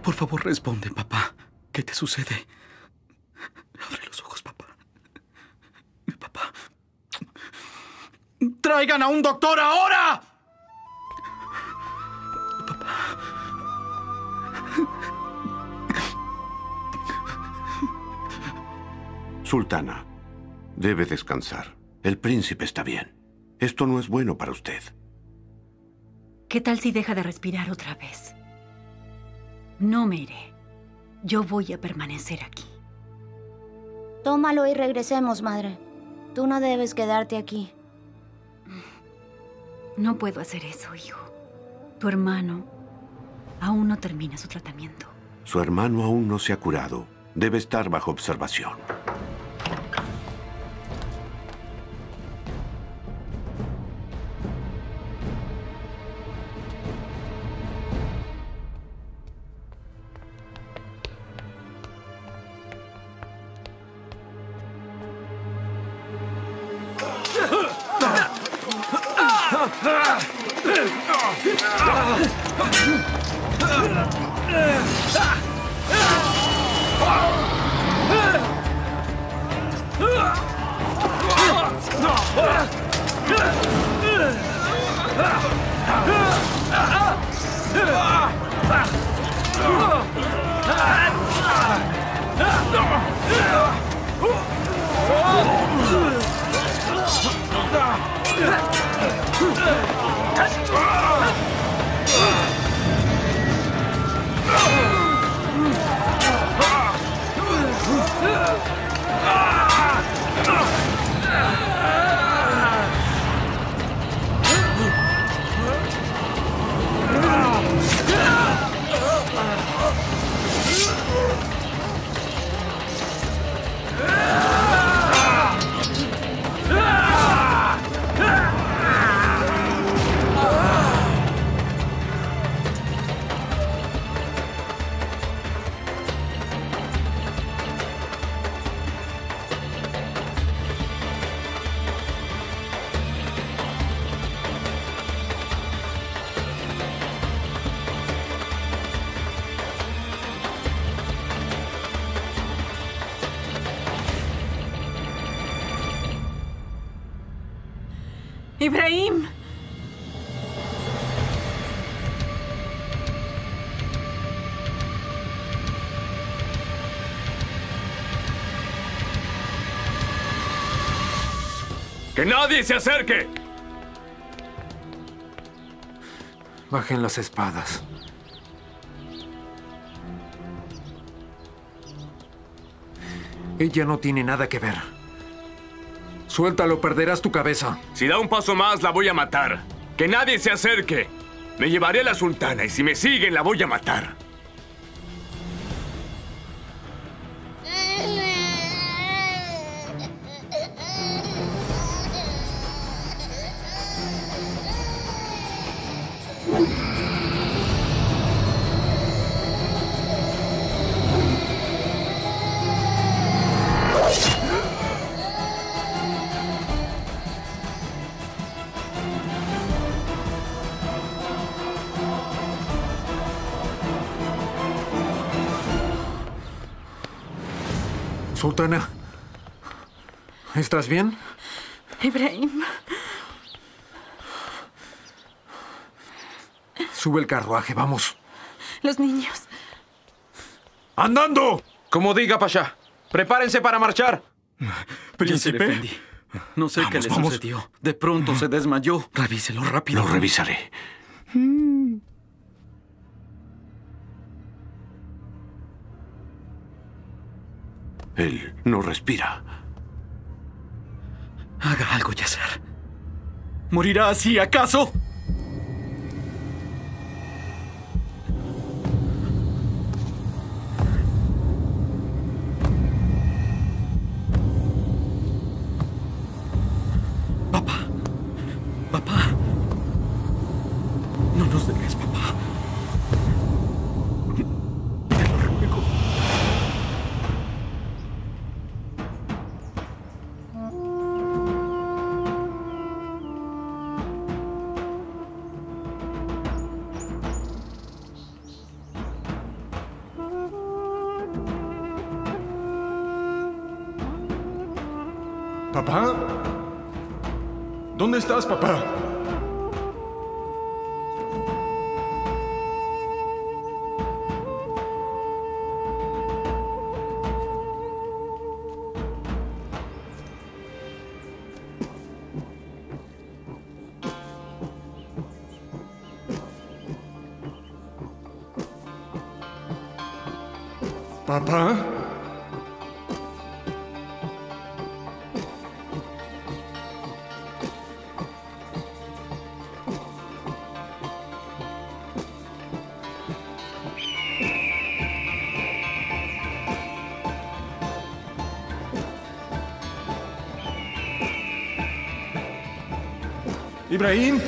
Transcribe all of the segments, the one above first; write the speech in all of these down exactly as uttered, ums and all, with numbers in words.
Por favor, responde, papá. ¿Qué te sucede? Abre los ojos, papá. Mi papá. ¡Traigan a un doctor ahora! Papá. Sultana, debe descansar. El príncipe está bien. Esto no es bueno para usted. ¿Qué tal si deja de respirar otra vez? No me iré. Yo voy a permanecer aquí. Tómalo y regresemos, madre. Tú no debes quedarte aquí. No puedo hacer eso, hijo. Tu hermano aún no termina su tratamiento. Su hermano aún no se ha curado. Debe estar bajo observación. ¡Ibrahim! ¡Que nadie se acerque! Bajen las espadas. Ella no tiene nada que ver. Suéltalo, perderás tu cabeza. Si da un paso más, la voy a matar. ¡Que nadie se acerque! Me llevaré a la sultana y si me siguen, la voy a matar. Sultana, ¿estás bien? Ibrahim. Sube el carruaje, vamos. Los niños. ¡Andando! Como diga, Pasha. Prepárense para marchar. Príncipe Efendi, no sé Vamos, qué le vamos. sucedió. De pronto se desmayó. Revíselo rápido. Lo revisaré. Él no respira. Haga algo, Yasser. ¿Morirá así, acaso? Papá. Papá. No nos dejes, papá. Te lo ruego. ¿Papá? ¿Dónde estás, papá? ¿Papá? Ibrahim,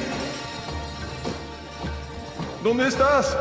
¿dónde estás?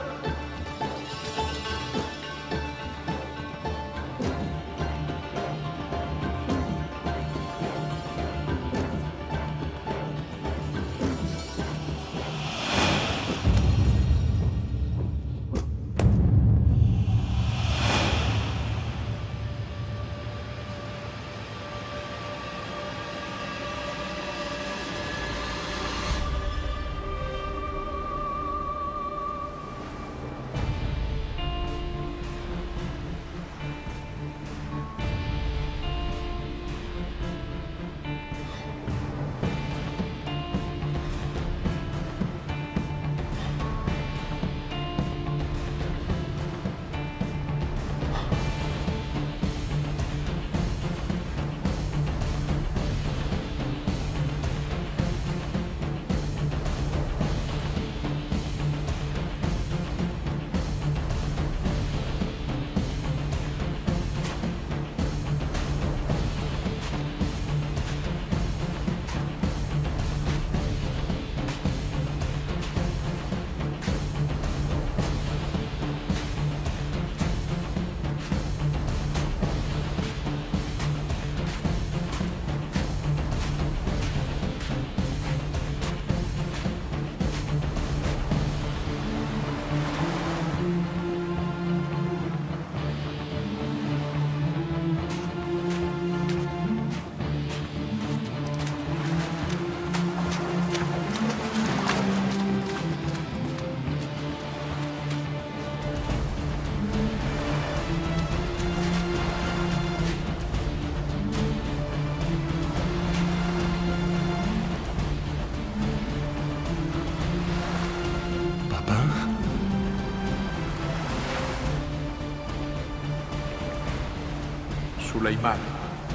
Suleimán.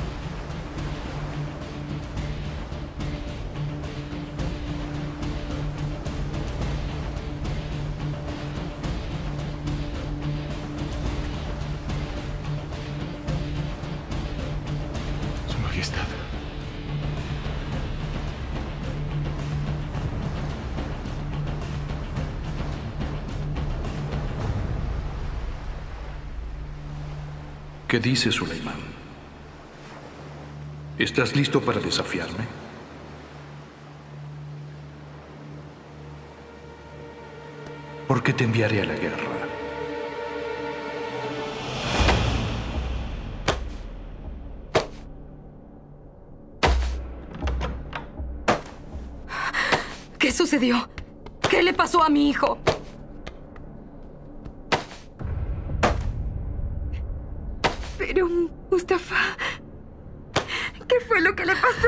Su Majestad. ¿Qué dices, Suleimán? ¿Estás listo para desafiarme? ¿Por qué te enviaré a la guerra? ¿Qué sucedió? ¿Qué le pasó a mi hijo? Pero, Mustafa, ¿qué fue lo que le pasó?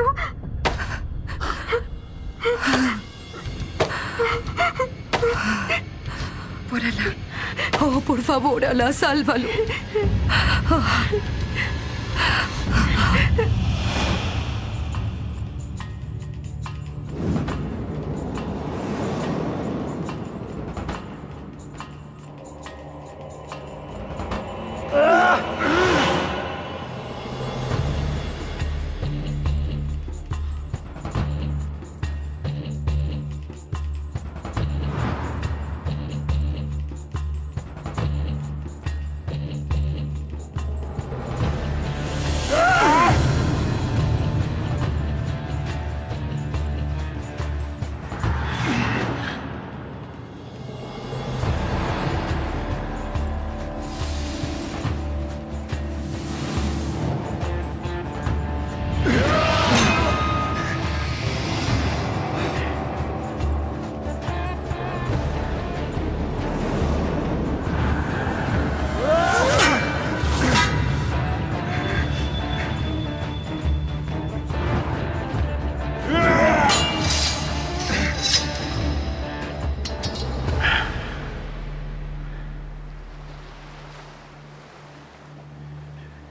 Por Alá. Oh, por favor, Alá, sálvalo.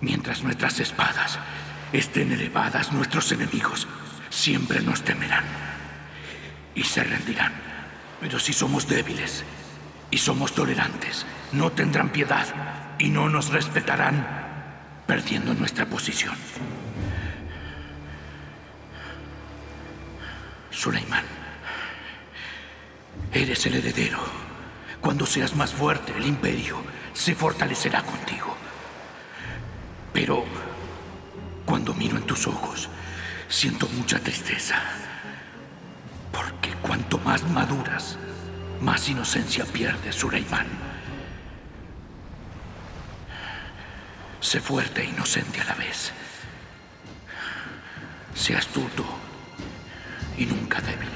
Mientras nuestras espadas estén elevadas, nuestros enemigos siempre nos temerán y se rendirán. Pero si somos débiles y somos tolerantes, no tendrán piedad y no nos respetarán, perdiendo nuestra posición. Suleimán, eres el heredero. Cuando seas más fuerte, el imperio se fortalecerá contigo. Pero cuando miro en tus ojos, siento mucha tristeza. Porque cuanto más maduras, más inocencia pierdes, Suleimán. Sé fuerte e inocente a la vez. Sé astuto y nunca débil.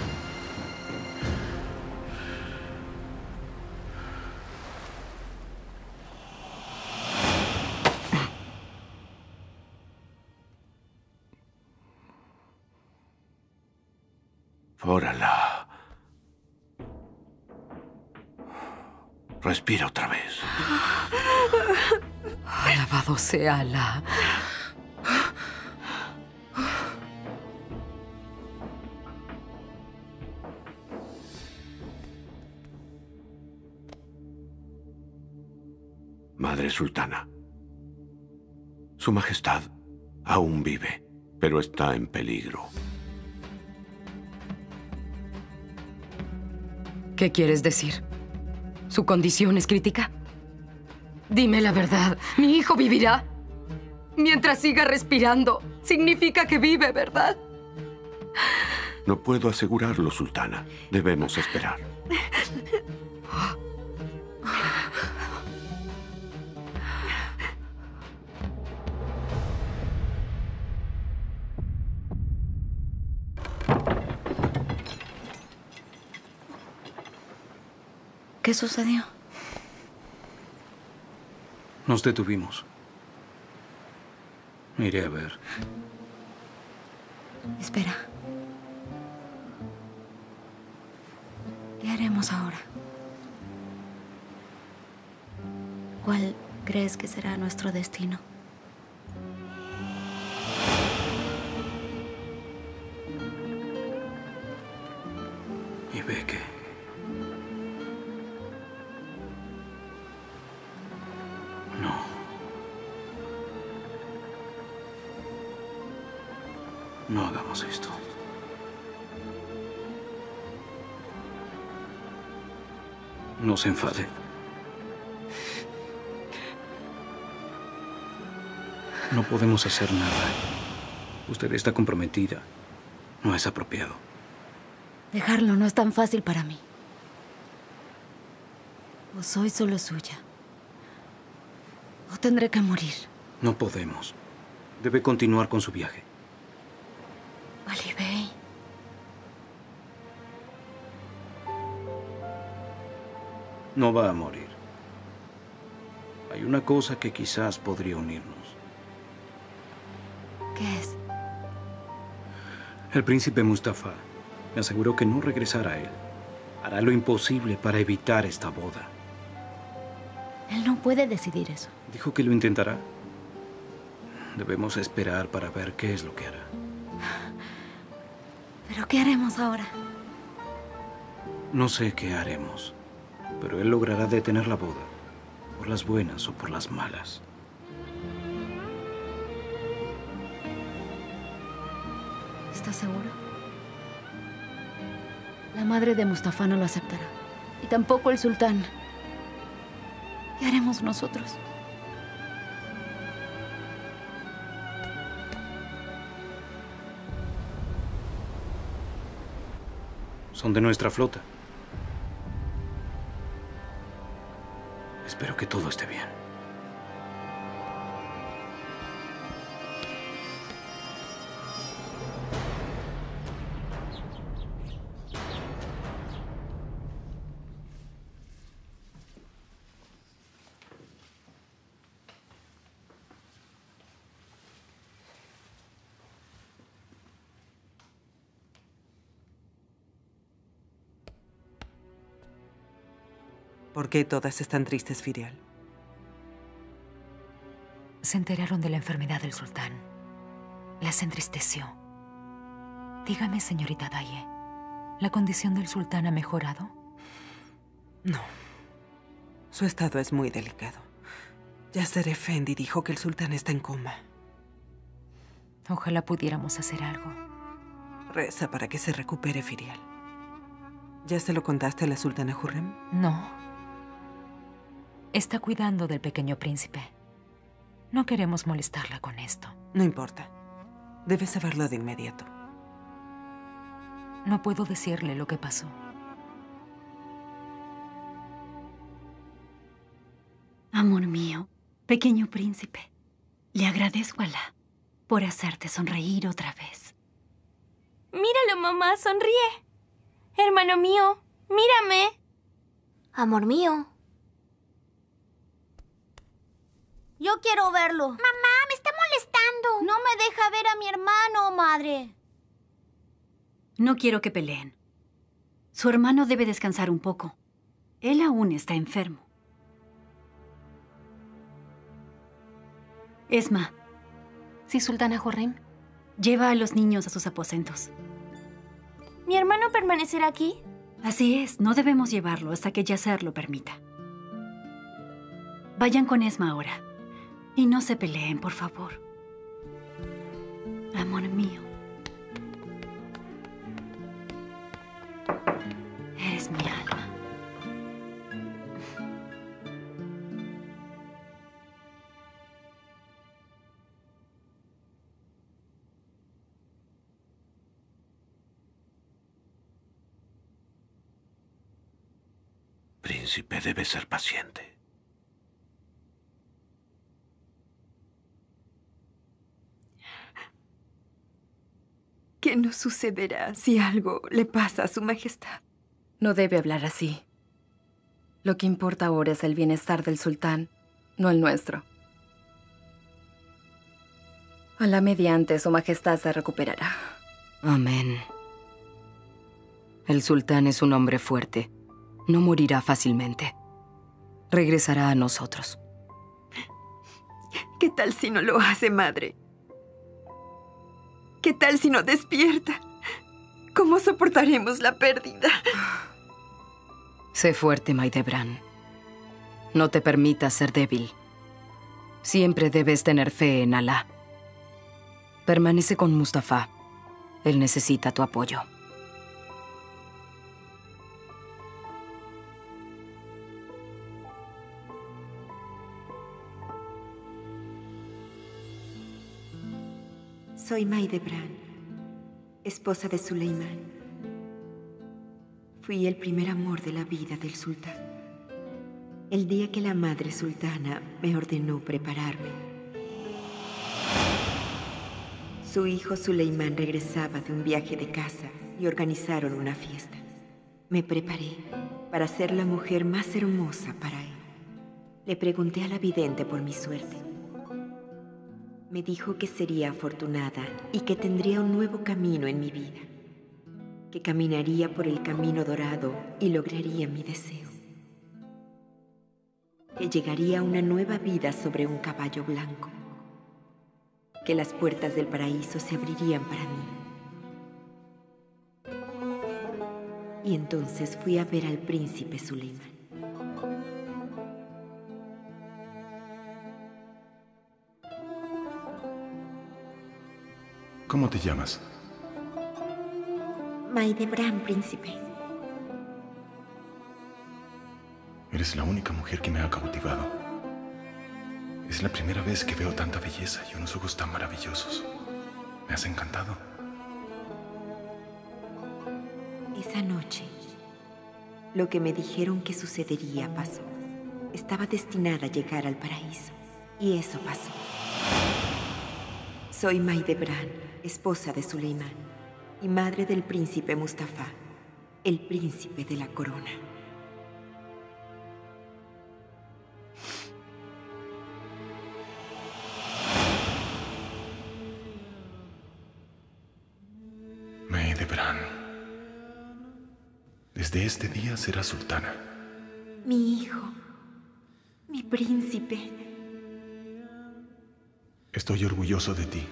Órala. Respira otra vez. Alabado sea Alá. Madre Sultana, Su Majestad aún vive, pero está en peligro. ¿Qué quieres decir? ¿Su condición es crítica? Dime la verdad. ¿Mi hijo vivirá? Mientras siga respirando, significa que vive, ¿verdad? No puedo asegurarlo, Sultana. Debemos esperar. ¿Qué sucedió? Nos detuvimos. Iré a ver. Espera. ¿Qué haremos ahora? ¿Cuál crees que será nuestro destino? Y ve que... No. No hagamos esto. No se enfade. No podemos hacer nada. Usted está comprometida. No es apropiado. Dejarlo no es tan fácil para mí. O soy solo suya, o tendré que morir. No podemos. Debe continuar con su viaje. Ali Bey. No va a morir. Hay una cosa que quizás podría unirnos. ¿Qué es? El príncipe Mustafa me aseguró que no regresará a él. Hará lo imposible para evitar esta boda. Él no puede decidir eso. Dijo que lo intentará. Debemos esperar para ver qué es lo que hará. ¿Pero qué haremos ahora? No sé qué haremos, pero él logrará detener la boda, por las buenas o por las malas. ¿Estás seguro? La madre de Mustafa no lo aceptará. Y tampoco el sultán. ¿Qué haremos nosotros? Son de nuestra flota. Espero que todo esté bien. ¿Por qué todas están tristes, Firial? Se enteraron de la enfermedad del sultán. Las entristeció. Dígame, señorita Daye, ¿la condición del sultán ha mejorado? No. Su estado es muy delicado. Yasser Efendi dijo que el sultán está en coma. Ojalá pudiéramos hacer algo. Reza para que se recupere, Firial. ¿Ya se lo contaste a la sultana Hurrem? No. Está cuidando del pequeño príncipe. No queremos molestarla con esto. No importa. Debes saberlo de inmediato. No puedo decirle lo que pasó. Amor mío, pequeño príncipe, le agradezco a Alá por hacerte sonreír otra vez. Míralo, mamá, sonríe. Hermano mío, mírame. Amor mío. Yo quiero verlo. Mamá, me está molestando. No me deja ver a mi hermano, madre. No quiero que peleen. Su hermano debe descansar un poco. Él aún está enfermo. Esma. Sí, sultana Hurrem. Lleva a los niños a sus aposentos. ¿Mi hermano permanecerá aquí? Así es, no debemos llevarlo hasta que Yasser lo permita. Vayan con Esma ahora. Y no se peleen, por favor. Amor mío. Eres mi alma. Príncipe, debe ser paciente. ¿Qué nos sucederá si algo le pasa a su majestad? No debe hablar así. Lo que importa ahora es el bienestar del sultán, no el nuestro. Alá mediante, su majestad se recuperará. Amén. El sultán es un hombre fuerte. No morirá fácilmente. Regresará a nosotros. ¿Qué tal si no lo hace, madre? ¿Qué tal si no despierta? ¿Cómo soportaremos la pérdida? Sé fuerte, Maidebran. No te permitas ser débil. Siempre debes tener fe en Alá. Permanece con Mustafa. Él necesita tu apoyo. Soy Maidebran, esposa de Suleimán. Fui el primer amor de la vida del sultán. El día que la madre sultana me ordenó prepararme. Su hijo Suleimán regresaba de un viaje de caza y organizaron una fiesta. Me preparé para ser la mujer más hermosa para él. Le pregunté a la vidente por mi suerte. Me dijo que sería afortunada y que tendría un nuevo camino en mi vida, que caminaría por el camino dorado y lograría mi deseo, que llegaría a una nueva vida sobre un caballo blanco, que las puertas del paraíso se abrirían para mí. Y entonces fui a ver al príncipe Suleimán. ¿Cómo te llamas? Maidebran, príncipe. Eres la única mujer que me ha cautivado. Es la primera vez que veo tanta belleza y unos ojos tan maravillosos. Me has encantado. Esa noche, lo que me dijeron que sucedería pasó. Estaba destinada a llegar al paraíso. Y eso pasó. Soy Maidebran, esposa de Suleimán, y madre del príncipe Mustafa, el príncipe de la corona. Maidebran, desde este día serás sultana. Mi hijo, mi príncipe. Estoy orgulloso de ti.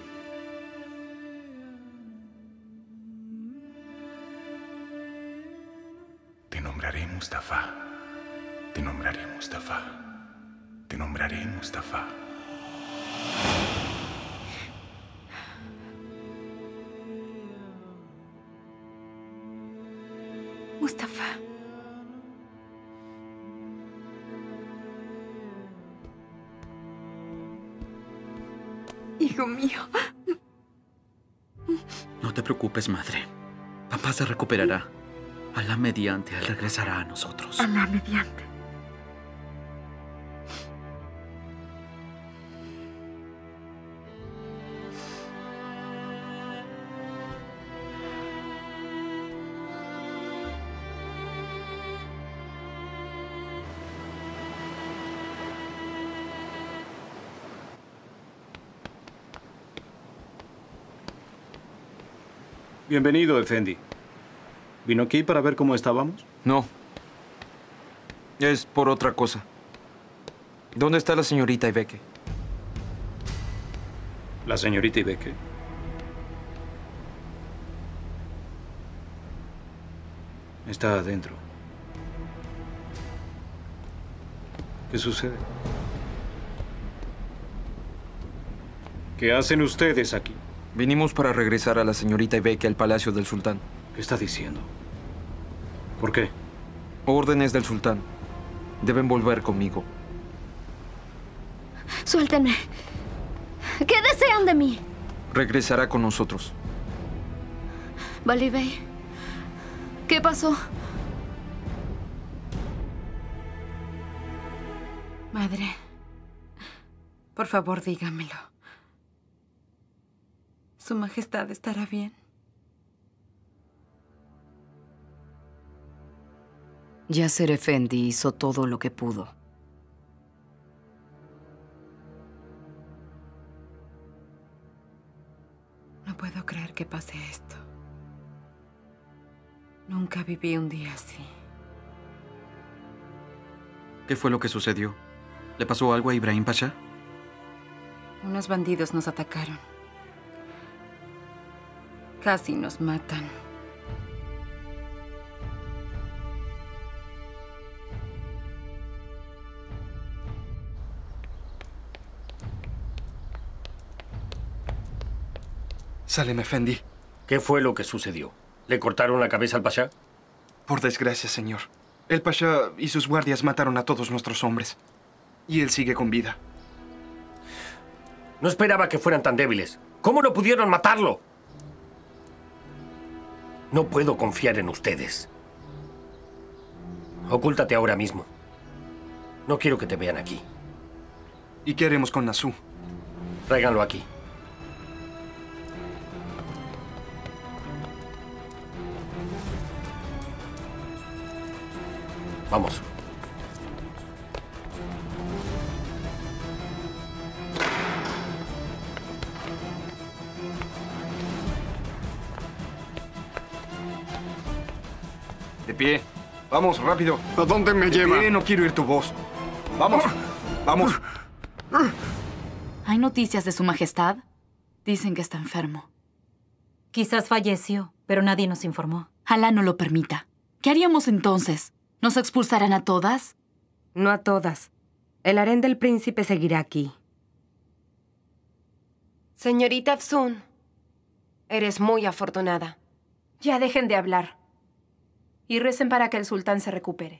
Te nombraré Mustafa. Te nombraré Mustafa. Te nombraré Mustafa. Mustafa. Hijo mío. No te preocupes, madre. Papá se recuperará. Alá mediante, él regresará a nosotros. Alá mediante. Bienvenido, Efendi. ¿Vino aquí para ver cómo estábamos? No. Es por otra cosa. ¿Dónde está la señorita Ibeke? ¿La señorita Ibeke? Está adentro. ¿Qué sucede? ¿Qué hacen ustedes aquí? Vinimos para regresar a la señorita Ibeke al palacio del sultán. ¿Qué está diciendo? ¿Por qué? Órdenes del sultán. Deben volver conmigo. Suéltenme. ¿Qué desean de mí? Regresará con nosotros. Vali Bey, ¿qué pasó? Madre, por favor, dígamelo. ¿Su Majestad estará bien? Yasser Efendi hizo todo lo que pudo. No puedo creer que pase esto. Nunca viví un día así. ¿Qué fue lo que sucedió? ¿Le pasó algo a Ibrahim Pasha? Unos bandidos nos atacaron. Casi nos matan. Salem Efendi. ¿Qué fue lo que sucedió? ¿Le cortaron la cabeza al pasha? Por desgracia, señor. El pasha y sus guardias mataron a todos nuestros hombres. Y él sigue con vida. No esperaba que fueran tan débiles. ¿Cómo no pudieron matarlo? No puedo confiar en ustedes. Ocúltate ahora mismo. No quiero que te vean aquí. ¿Y qué haremos con Nasu? Tráiganlo aquí. Vamos. De pie. Vamos, rápido. ¿A dónde me De lleva? pie, no quiero ir tu voz. Vamos. Vamos. ¿Hay noticias de su majestad? Dicen que está enfermo. Quizás falleció, pero nadie nos informó. Alá no lo permita. ¿Qué haríamos entonces? ¿Nos expulsarán a todas? No a todas. El harén del príncipe seguirá aquí. Señorita Efsun, eres muy afortunada. Ya dejen de hablar. Y recen para que el sultán se recupere.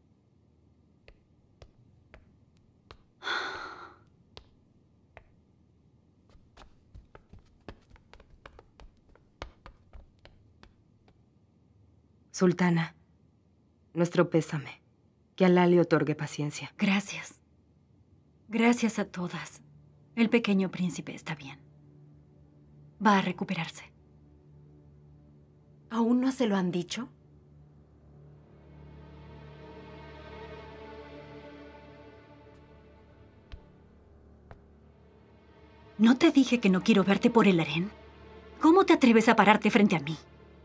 Sultana, nuestro pésame. Que Alá le otorgue paciencia. Gracias. Gracias a todas. El pequeño príncipe está bien. Va a recuperarse. ¿Aún no se lo han dicho? ¿No te dije que no quiero verte por el harén? ¿Cómo te atreves a pararte frente a mí?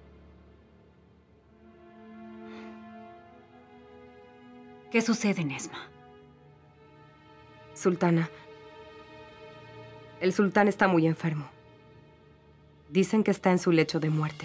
¿Qué sucede, Nesma? Sultana, El sultán está muy enfermo. Dicen que está en su lecho de muerte.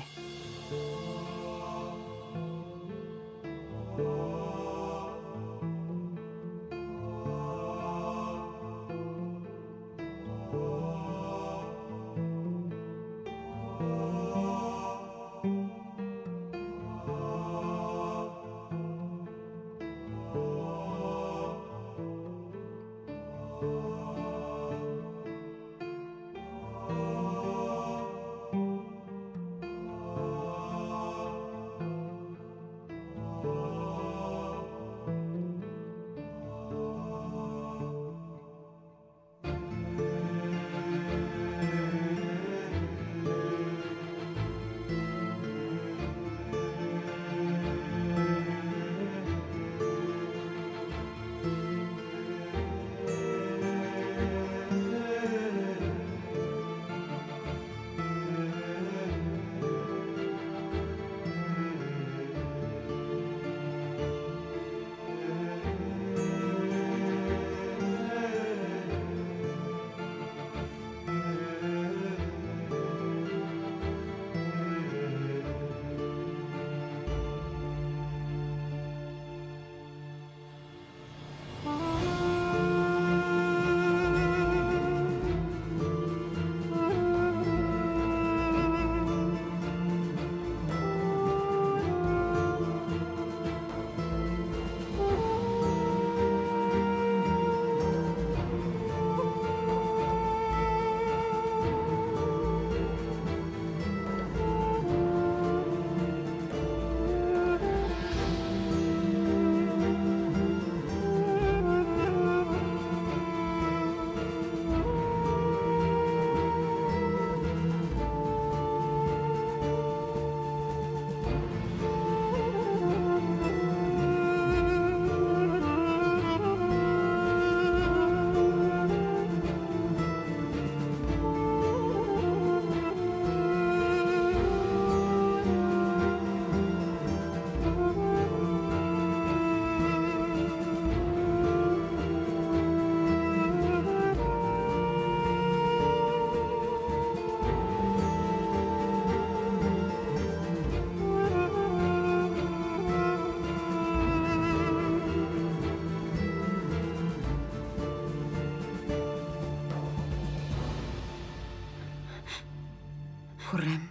Khurram.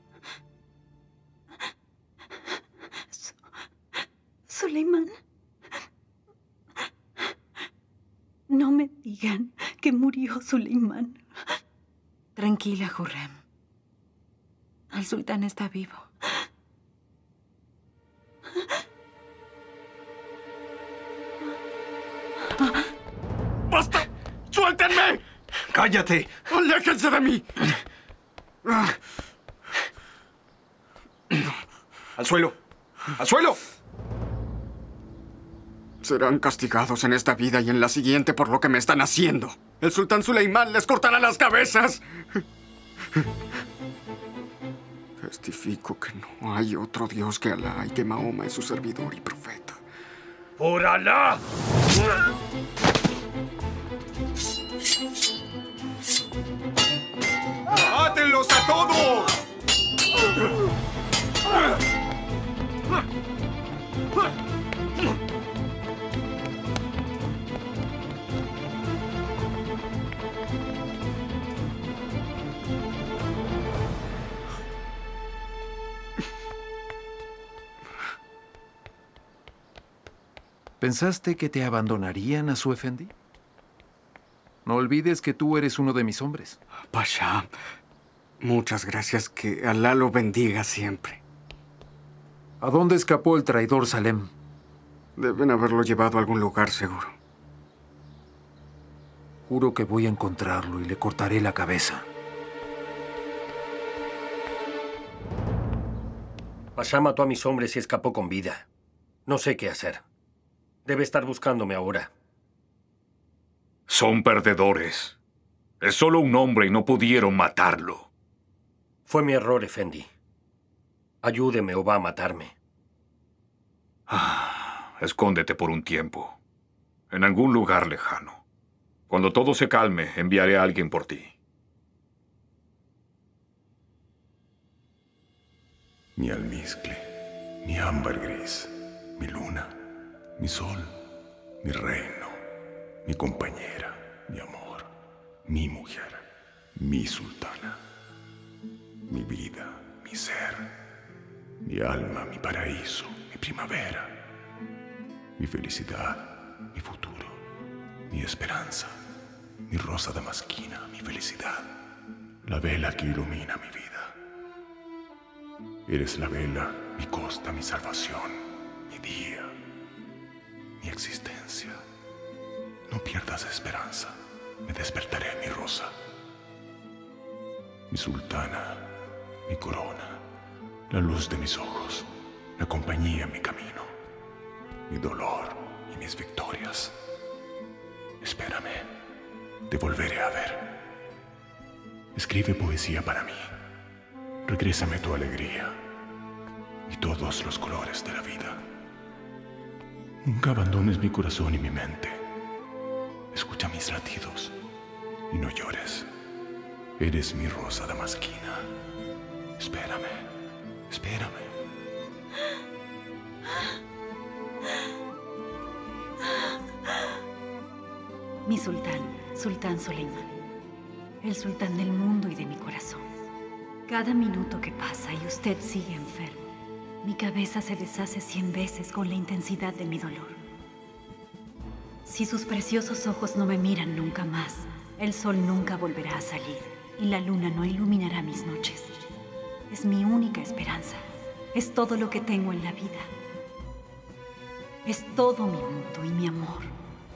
Su- Suleimán. No me digan que murió Suleimán. Tranquila, Khurram. El sultán está vivo. ¡Basta! ¡Suéltenme! ¡Cállate! ¡Aléjense de mí! ¡Al suelo! ¡Al suelo! Serán castigados en esta vida y en la siguiente por lo que me están haciendo. El sultán Suleimán les cortará las cabezas. Testifico que no hay otro Dios que Alá y que Mahoma es su servidor y profeta. ¡Por Alá! ¡Mátenlos a todos! ¿Pensaste que te abandonarían a su efendi? No olvides que tú eres uno de mis hombres. Pasha, muchas gracias. Que Alá lo bendiga siempre. ¿A dónde escapó el traidor Salem? Deben haberlo llevado a algún lugar seguro. Juro que voy a encontrarlo y le cortaré la cabeza. Pasha mató a mis hombres y escapó con vida. No sé qué hacer. Debe estar buscándome ahora. Son perdedores. Es solo un hombre y no pudieron matarlo. Fue mi error, Efendi. Ayúdeme o va a matarme. Ah, escóndete por un tiempo. En algún lugar lejano. Cuando todo se calme, enviaré a alguien por ti. Mi almizcle, mi ámbar gris, mi luna, mi sol, mi reino, mi compañera, mi amor, mi mujer, mi sultana, mi vida, mi ser, mi alma, mi paraíso, mi primavera, mi felicidad, mi futuro, mi esperanza, mi rosa damasquina, mi felicidad, la vela que ilumina mi vida. Eres la vela, mi costa, mi salvación, mi día, mi existencia. No pierdas esperanza, me despertaré, mi rosa. Mi sultana, mi corona, la luz de mis ojos, la compañía en mi camino, mi dolor y mis victorias. Espérame, te volveré a ver. Escribe poesía para mí. Regrésame tu alegría y todos los colores de la vida. Nunca abandones mi corazón y mi mente. Escucha mis latidos y no llores. Eres mi rosa damasquina. Espérame, espérame. Mi sultán, Sultán Suleimán, el sultán del mundo y de mi corazón. Cada minuto que pasa y usted sigue enfermo, mi cabeza se deshace cien veces con la intensidad de mi dolor. Si sus preciosos ojos no me miran nunca más, el sol nunca volverá a salir y la luna no iluminará mis noches. Es mi única esperanza. Es todo lo que tengo en la vida. Es todo mi mundo y mi amor.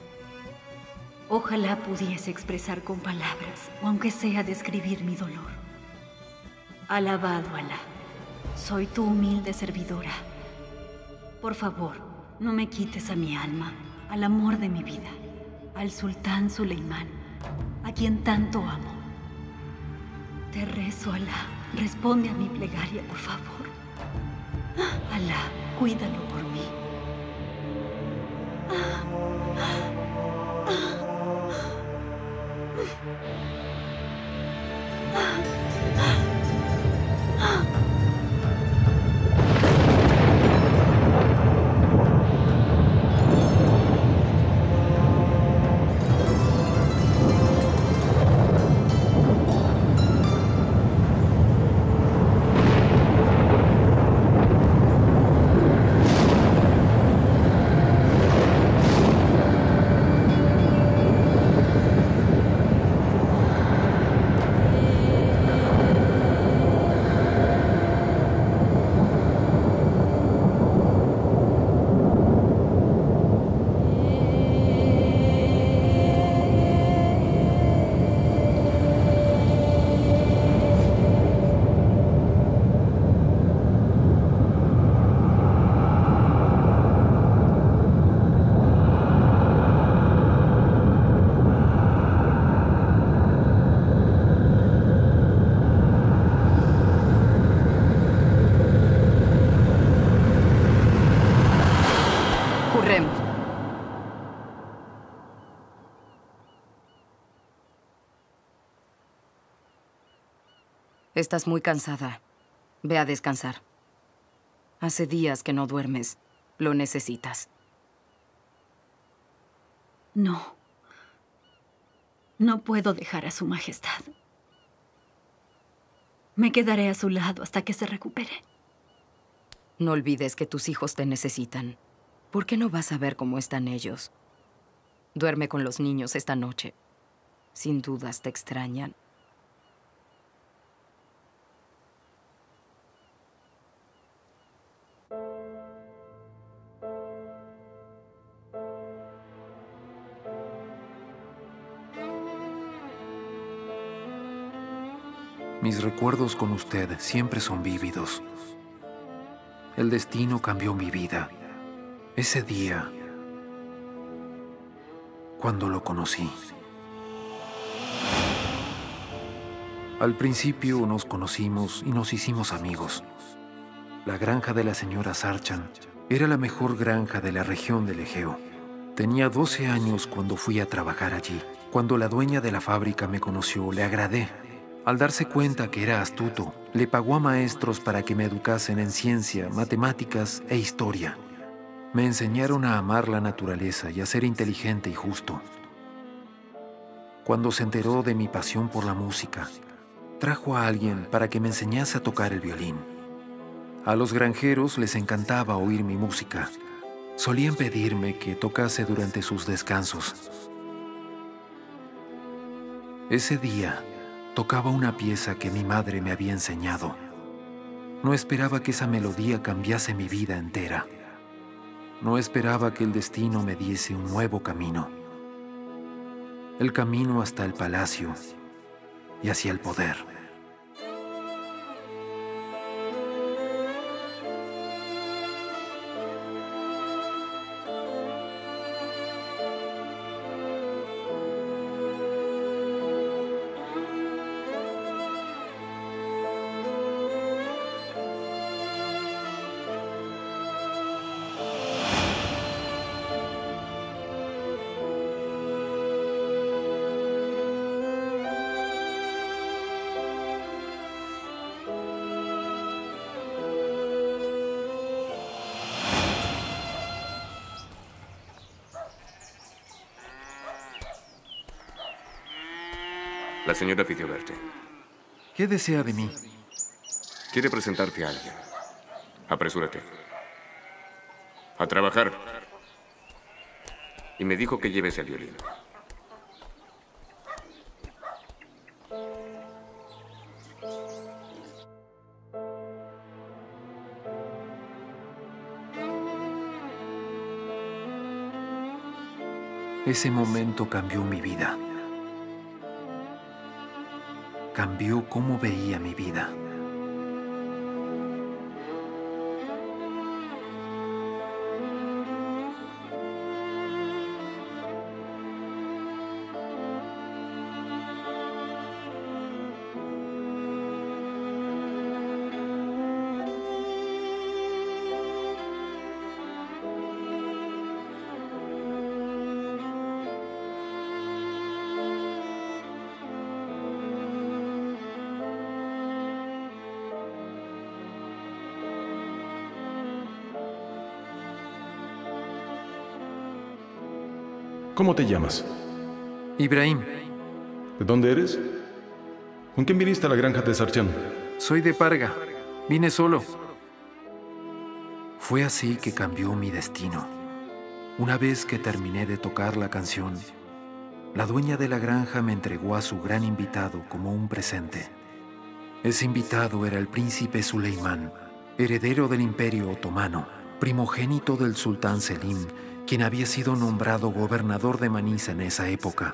Ojalá pudiese expresar con palabras, o aunque sea describir mi dolor. Alabado Alá, soy tu humilde servidora. Por favor, no me quites a mi alma, al amor de mi vida, al sultán Suleimán, a quien tanto amo. Te rezo, Alá, responde a mi plegaria, por favor. Alá, cuídalo por mí. Estás muy cansada. Ve a descansar. Hace días que no duermes. Lo necesitas. No. No puedo dejar a su majestad. Me quedaré a su lado hasta que se recupere. No olvides que tus hijos te necesitan. ¿Por qué no vas a ver cómo están ellos? Duerme con los niños esta noche. Sin dudas te extrañan. Mis recuerdos con usted siempre son vívidos. El destino cambió mi vida. Ese día, cuando lo conocí. Al principio nos conocimos y nos hicimos amigos. La granja de la señora Sarchan era la mejor granja de la región del Egeo. Tenía doce años cuando fui a trabajar allí. Cuando la dueña de la fábrica me conoció, le agradé. Al darse cuenta que era astuto, le pagó a maestros para que me educasen en ciencia, matemáticas e historia. Me enseñaron a amar la naturaleza y a ser inteligente y justo. Cuando se enteró de mi pasión por la música, trajo a alguien para que me enseñase a tocar el violín. A los granjeros les encantaba oír mi música. Solían pedirme que tocase durante sus descansos. Ese día, tocaba una pieza que mi madre me había enseñado. No esperaba que esa melodía cambiase mi vida entera. No esperaba que el destino me diese un nuevo camino. El camino hasta el palacio y hacia el poder. La señora pidió verte. ¿Qué desea de mí? Quiere presentarte a alguien. Apresúrate. A trabajar. Y me dijo que lleves el violín. Ese momento cambió mi vida. Cambió cómo veía mi vida. ¿Cómo te llamas? Ibrahim. ¿De dónde eres? ¿Con quién viniste a la granja de Sarchan? Soy de Parga. Vine solo. Fue así que cambió mi destino. Una vez que terminé de tocar la canción, la dueña de la granja me entregó a su gran invitado como un presente. Ese invitado era el príncipe Suleimán, heredero del Imperio Otomano, primogénito del sultán Selim, quien había sido nombrado gobernador de Manisa en esa época.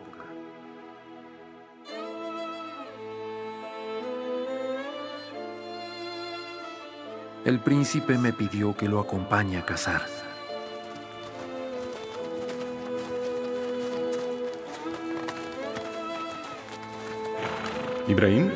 El príncipe me pidió que lo acompañe a cazar. ¿Ibrahim?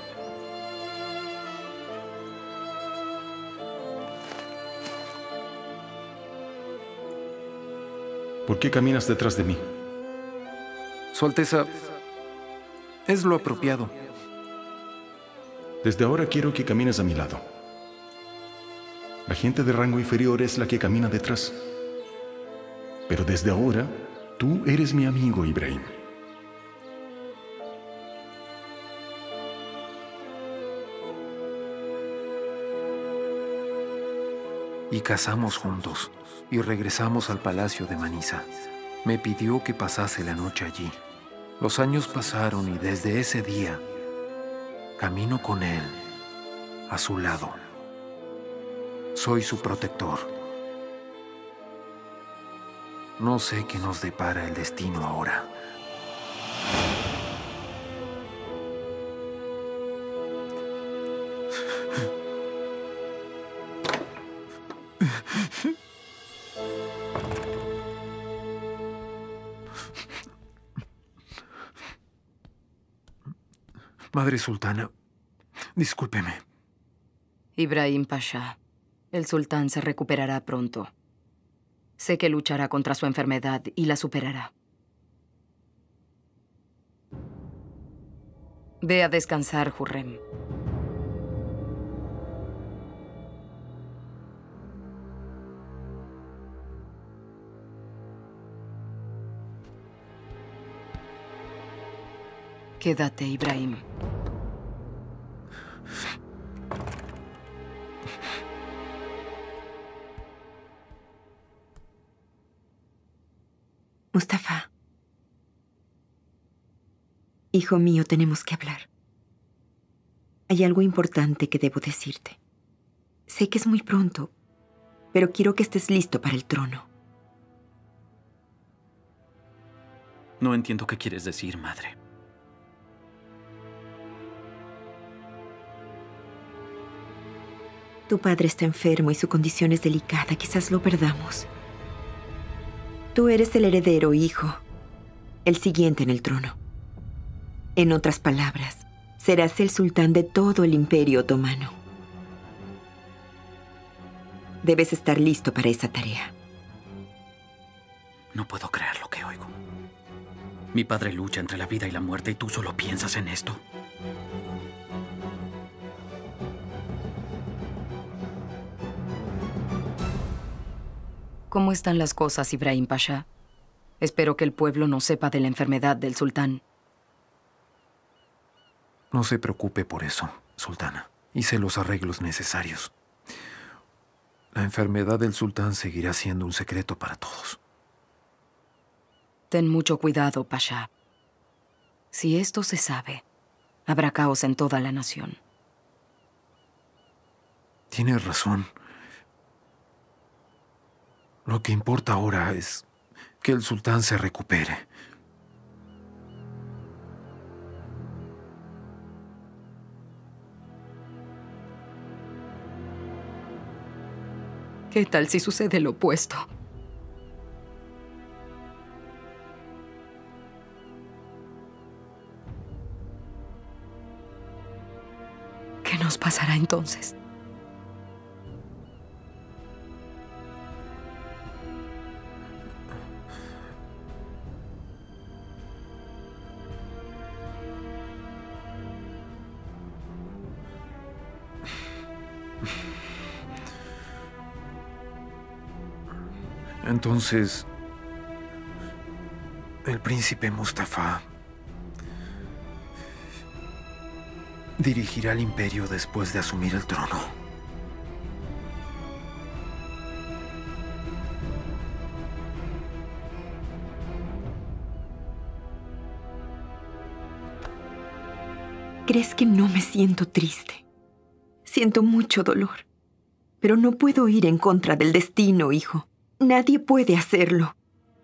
¿Por qué caminas detrás de mí? Su Alteza, es lo apropiado. Desde ahora quiero que camines a mi lado. La gente de rango inferior es la que camina detrás. Pero desde ahora, tú eres mi amigo, Ibrahim. Y cazamos juntos, y regresamos al palacio de Manisa. Me pidió que pasase la noche allí. Los años pasaron y desde ese día, camino con él, a su lado. Soy su protector. No sé qué nos depara el destino ahora. Madre Sultana, discúlpeme. Ibrahim Pasha, el sultán se recuperará pronto. Sé que luchará contra su enfermedad y la superará. Ve a descansar, Hurrem. Quédate, Ibrahim. Mustafa. Hijo mío, tenemos que hablar. Hay algo importante que debo decirte. Sé que es muy pronto, pero quiero que estés listo para el trono. No entiendo qué quieres decir, madre. Tu padre está enfermo y su condición es delicada. Quizás lo perdamos. Tú eres el heredero, hijo. El siguiente en el trono. En otras palabras, serás el sultán de todo el Imperio Otomano. Debes estar listo para esa tarea. No puedo creer lo que oigo. Mi padre lucha entre la vida y la muerte y tú solo piensas en esto. ¿Cómo están las cosas, Ibrahim Pasha? Espero que el pueblo no sepa de la enfermedad del sultán. No se preocupe por eso, sultana. Hice los arreglos necesarios. La enfermedad del sultán seguirá siendo un secreto para todos. Ten mucho cuidado, Pasha. Si esto se sabe, habrá caos en toda la nación. Tienes razón. Lo que importa ahora es que el sultán se recupere. ¿Qué tal si sucede lo opuesto? ¿Qué nos pasará entonces? Entonces, el príncipe Mustafa dirigirá el imperio después de asumir el trono. ¿Crees que no me siento triste? Siento mucho dolor, pero no puedo ir en contra del destino, hijo. Nadie puede hacerlo.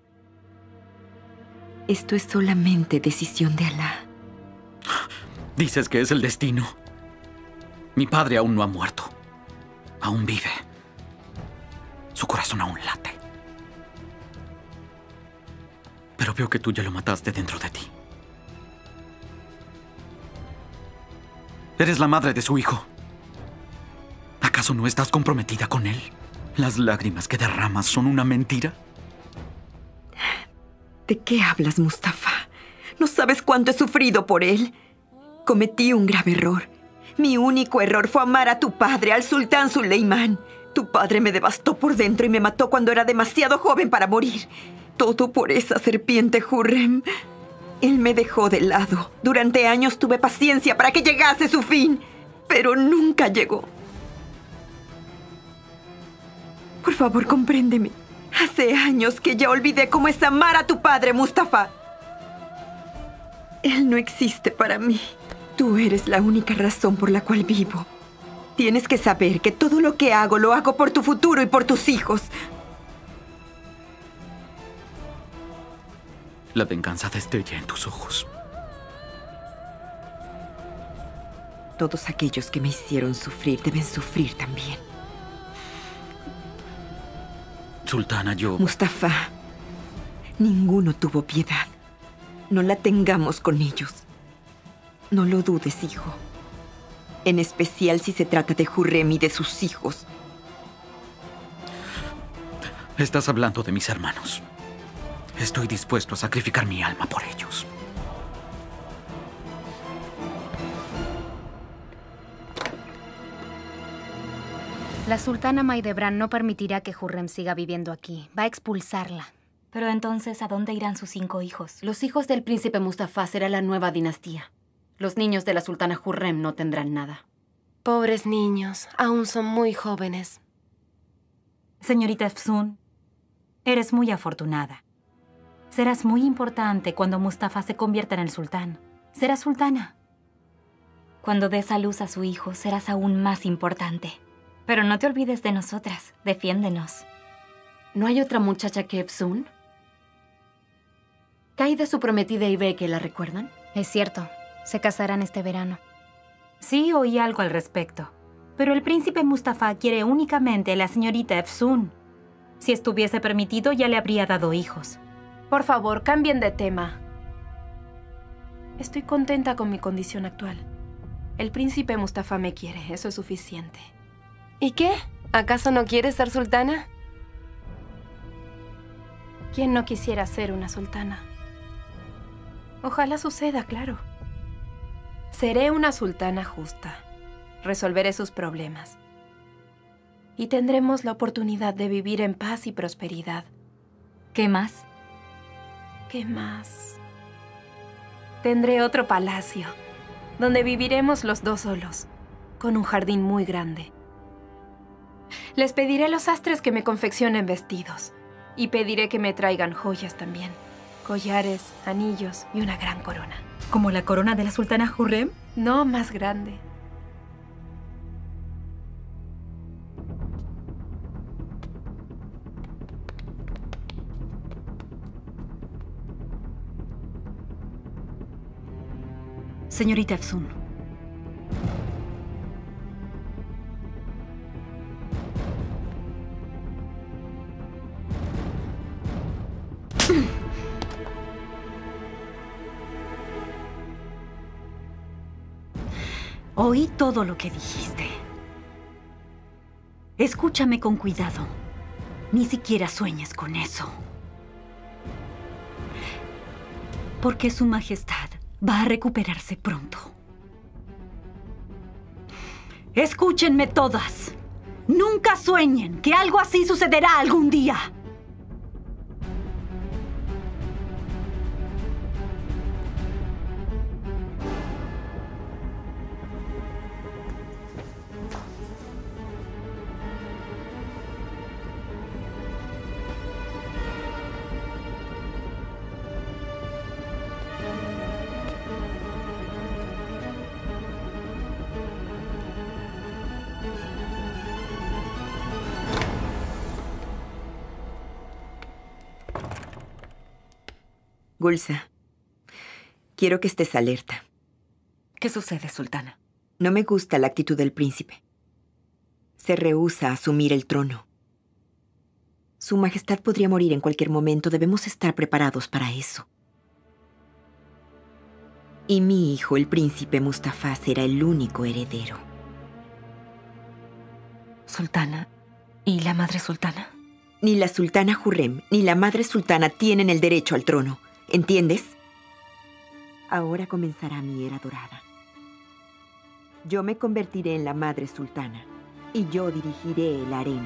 Esto es solamente decisión de Alá. Dices que es el destino. Mi padre aún no ha muerto. Aún vive. Su corazón aún late. Pero veo que tú ya lo mataste dentro de ti. Eres la madre de su hijo. ¿Acaso no estás comprometida con él? ¿Las lágrimas que derramas son una mentira? ¿De qué hablas, Mustafa? ¿No sabes cuánto he sufrido por él? Cometí un grave error. Mi único error fue amar a tu padre, al sultán Suleimán. Tu padre me devastó por dentro y me mató cuando era demasiado joven para morir. Todo por esa serpiente Hurrem. Él me dejó de lado. Durante años tuve paciencia para que llegase su fin, pero nunca llegó. Por favor, compréndeme. Hace años que ya olvidé cómo es amar a tu padre, Mustafa. Él no existe para mí. Tú eres la única razón por la cual vivo. Tienes que saber que todo lo que hago lo hago por tu futuro y por tus hijos. La venganza destella en tus ojos. Todos aquellos que me hicieron sufrir deben sufrir también. Sultana, yo... Mustafa, ninguno tuvo piedad. No la tengamos con ellos. No lo dudes, hijo. En especial si se trata de Hurrem y de sus hijos. Estás hablando de mis hermanos. Estoy dispuesto a sacrificar mi alma por ellos. La sultana Maidebran no permitirá que Hurrem siga viviendo aquí. Va a expulsarla. Pero entonces, ¿a dónde irán sus cinco hijos? Los hijos del príncipe Mustafa será la nueva dinastía. Los niños de la sultana Hurrem no tendrán nada. Pobres niños, aún son muy jóvenes. Señorita Efsun, eres muy afortunada. Serás muy importante cuando Mustafa se convierta en el sultán. Serás sultana. Cuando des a luz a su hijo, serás aún más importante. Pero no te olvides de nosotras. Defiéndenos. ¿No hay otra muchacha que Efsun? Caída, su prometida, y ve que la recuerdan. Es cierto. Se casarán este verano. Sí, oí algo al respecto. Pero el príncipe Mustafa quiere únicamente a la señorita Efsun. Si estuviese permitido, ya le habría dado hijos. Por favor, cambien de tema. Estoy contenta con mi condición actual. El príncipe Mustafa me quiere, eso es suficiente. ¿Y qué? ¿Acaso no quieres ser sultana? ¿Quién no quisiera ser una sultana? Ojalá suceda, claro. Seré una sultana justa. Resolveré sus problemas. Y tendremos la oportunidad de vivir en paz y prosperidad. ¿Qué más? ¿Qué más? Tendré otro palacio, donde viviremos los dos solos, con un jardín muy grande. Les pediré a los sastres que me confeccionen vestidos. Y pediré que me traigan joyas también. Collares, anillos y una gran corona. ¿Como la corona de la sultana Hurrem? No, más grande. Señorita Efsun. Oí todo lo que dijiste. Escúchame con cuidado. Ni siquiera sueñes con eso. Porque su majestad va a recuperarse pronto. Escúchenme todas. Nunca sueñen que algo así sucederá algún día. Gulsa, quiero que estés alerta. ¿Qué sucede, sultana? No me gusta la actitud del príncipe. Se rehúsa a asumir el trono. Su majestad podría morir en cualquier momento. Debemos estar preparados para eso. Y mi hijo, el príncipe Mustafa, será el único heredero. Sultana, ¿y la madre sultana? Ni la sultana Hurrem ni la madre sultana tienen el derecho al trono. ¿Entiendes? Ahora comenzará mi era dorada. Yo me convertiré en la madre sultana y yo dirigiré el harén.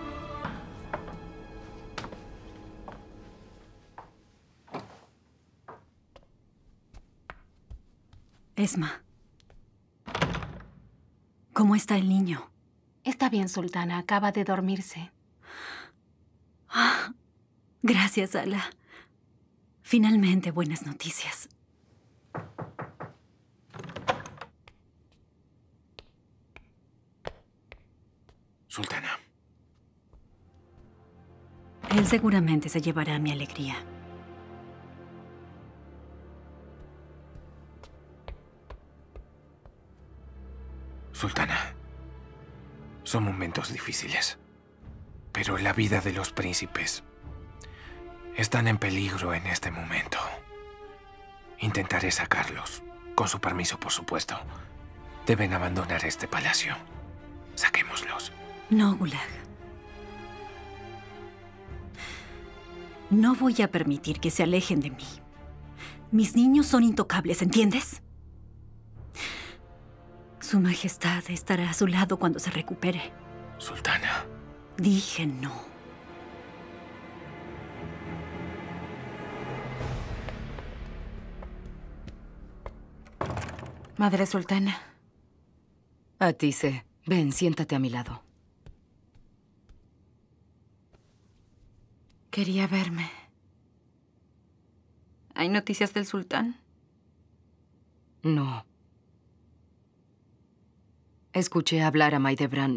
Esma, ¿cómo está el niño? Está bien, sultana. Acaba de dormirse. Ah, gracias, Ala. Finalmente, buenas noticias. Sultana. Él seguramente se llevará mi alegría. Sultana, son momentos difíciles, pero la vida de los príncipes están en peligro en este momento. Intentaré sacarlos, con su permiso, por supuesto. Deben abandonar este palacio. Saquémoslos. No, Gulag. No voy a permitir que se alejen de mí. Mis niños son intocables, ¿entiendes? Su Majestad estará a su lado cuando se recupere. Sultana. Dije no. Madre Sultana. Atice, ven, siéntate a mi lado. Quería verme. ¿Hay noticias del sultán? No. Escuché hablar a Maidebran.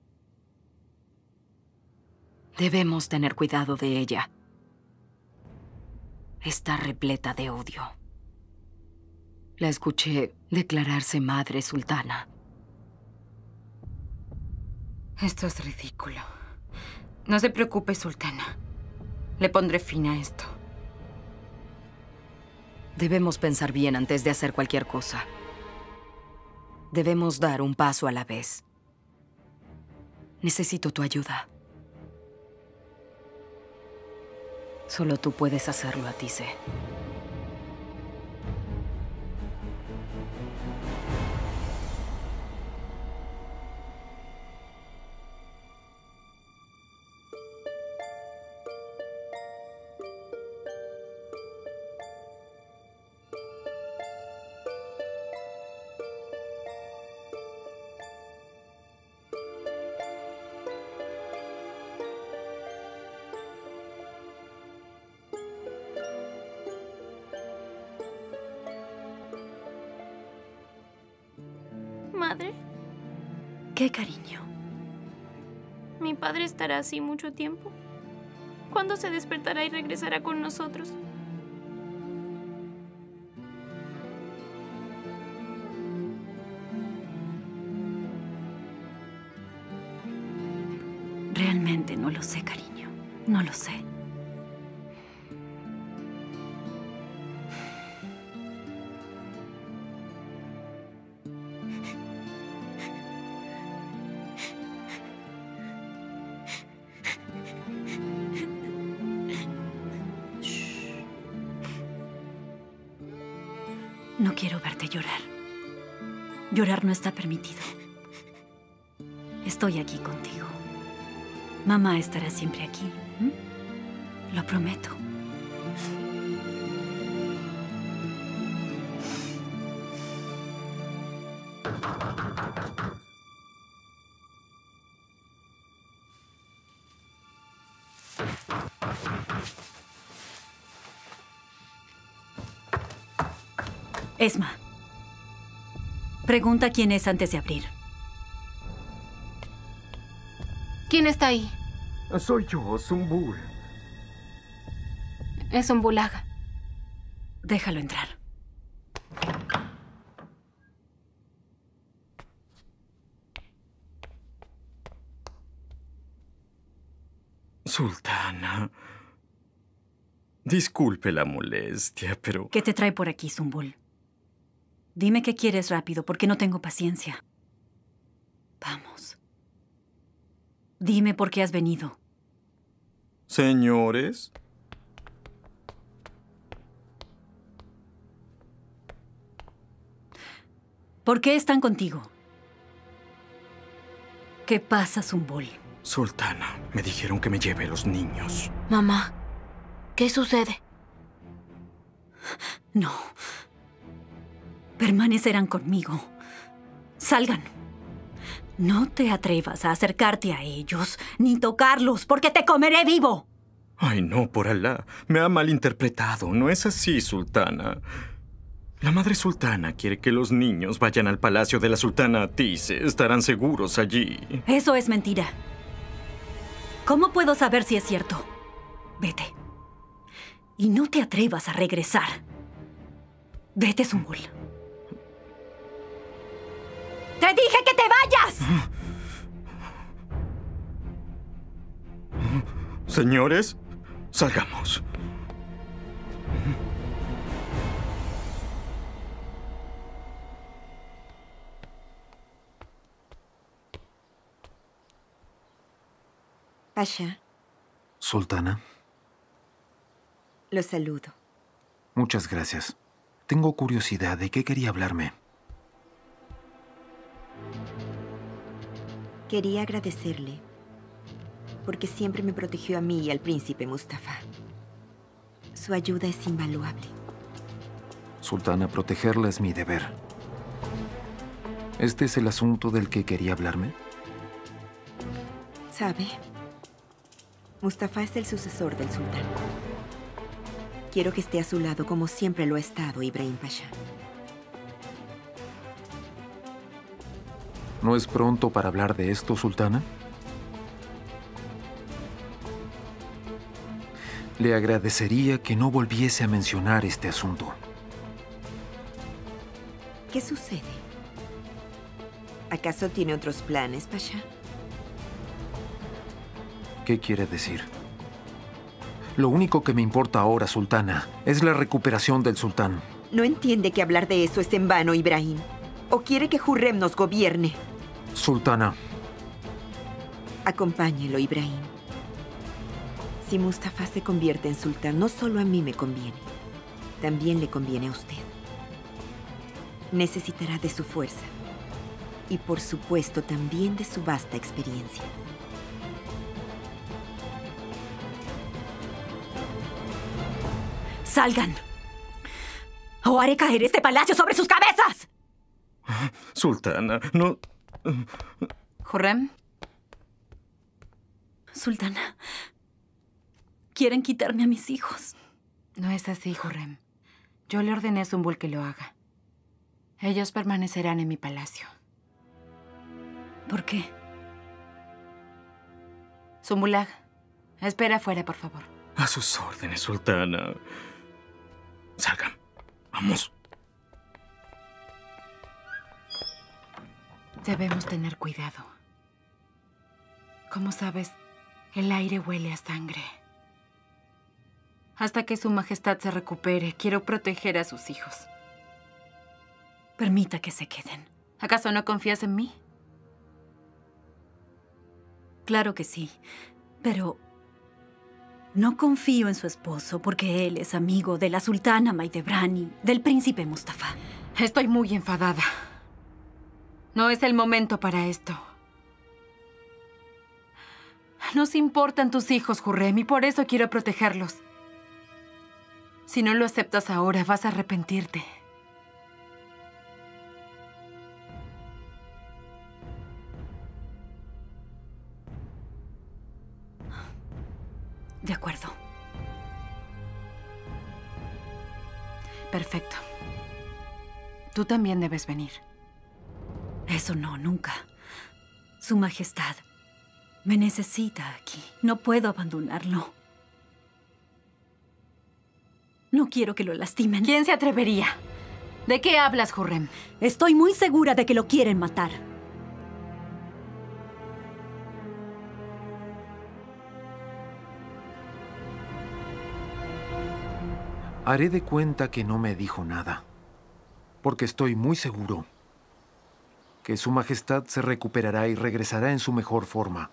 Debemos tener cuidado de ella. Está repleta de odio. La escuché declararse madre sultana. Esto es ridículo. No se preocupe, sultana. Le pondré fin a esto. Debemos pensar bien antes de hacer cualquier cosa. Debemos dar un paso a la vez. Necesito tu ayuda. Solo tú puedes hacerlo, Atice. Madre, ¿qué, cariño? ¿Mi padre estará así mucho tiempo? ¿Cuándo se despertará y regresará con nosotros? Realmente no lo sé, cariño. No lo sé. No quiero verte llorar. Llorar no está permitido. Estoy aquí contigo. Mamá estará siempre aquí. ¿Mm? Lo prometo. Esma, pregunta quién es antes de abrir. ¿Quién está ahí? Soy yo, Zumbul. Es un bulaga. Déjalo entrar. Sultana, disculpe la molestia, pero... ¿Qué te trae por aquí, Zumbul? Dime qué quieres rápido, porque no tengo paciencia. Vamos. Dime por qué has venido. Señores. ¿Por qué están contigo? ¿Qué pasa, Zumbul? Sultana, me dijeron que me lleve a los niños. Mamá, ¿qué sucede? No. Permanecerán conmigo. Salgan. No te atrevas a acercarte a ellos, ni tocarlos, porque te comeré vivo. Ay, no, por Alá. Me ha malinterpretado. No es así, Sultana. La madre sultana quiere que los niños vayan al palacio de la sultana Atice. Estarán seguros allí. Eso es mentira. ¿Cómo puedo saber si es cierto? Vete. Y no te atrevas a regresar. Vete, Zumbul. ¡Te dije que te vayas! Señores, salgamos. Pasha. Sultana. Lo saludo. Muchas gracias. Tengo curiosidad de qué quería hablarme. Quería agradecerle porque siempre me protegió a mí y al príncipe Mustafa. Su ayuda es invaluable. Sultana, protegerla es mi deber. ¿Este es el asunto del que quería hablarme? ¿Sabe? Mustafa es el sucesor del sultán. Quiero que esté a su lado como siempre lo ha estado Ibrahim Pasha. ¿No es pronto para hablar de esto, Sultana? Le agradecería que no volviese a mencionar este asunto. ¿Qué sucede? ¿Acaso tiene otros planes, Pasha? ¿Qué quiere decir? Lo único que me importa ahora, Sultana, es la recuperación del sultán. ¿No entiende que hablar de eso es en vano, Ibrahim? ¿O quiere que Hurrem nos gobierne? Sultana. Acompáñelo, Ibrahim. Si Mustafa se convierte en sultán, no solo a mí me conviene, también le conviene a usted. Necesitará de su fuerza y, por supuesto, también de su vasta experiencia. ¡Salgan! ¡O haré caer este palacio sobre sus cabezas! Sultana, no... ¿Hurrem? Sultana, quieren quitarme a mis hijos. No es así, Hurrem. Yo le ordené a Zumbul que lo haga. Ellos permanecerán en mi palacio. ¿Por qué? Zumbulag, espera afuera, por favor. A sus órdenes, Sultana. Salgan. Vamos. Debemos tener cuidado. Como sabes, el aire huele a sangre. Hasta que Su Majestad se recupere, quiero proteger a sus hijos. Permita que se queden. ¿Acaso no confías en mí? Claro que sí, pero no confío en su esposo porque él es amigo de la sultana Maidebran y del príncipe Mustafa. Estoy muy enfadada. No es el momento para esto. Nos importan tus hijos, Hurrem, y por eso quiero protegerlos. Si no lo aceptas ahora, vas a arrepentirte. De acuerdo. Perfecto. Tú también debes venir. Eso no, nunca. Su Majestad me necesita aquí. No puedo abandonarlo. No quiero que lo lastimen. ¿Quién se atrevería? ¿De qué hablas, Hurrem? Estoy muy segura de que lo quieren matar. Haré de cuenta que no me dijo nada, porque estoy muy seguro que Su Majestad se recuperará y regresará en su mejor forma.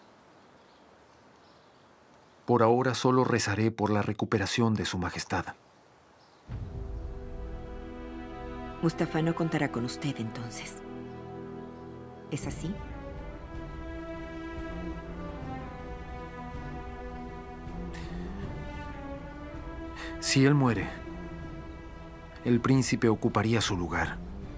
Por ahora solo rezaré por la recuperación de Su Majestad. Mustafa no contará con usted entonces. ¿Es así? Si él muere, el príncipe ocuparía su lugar.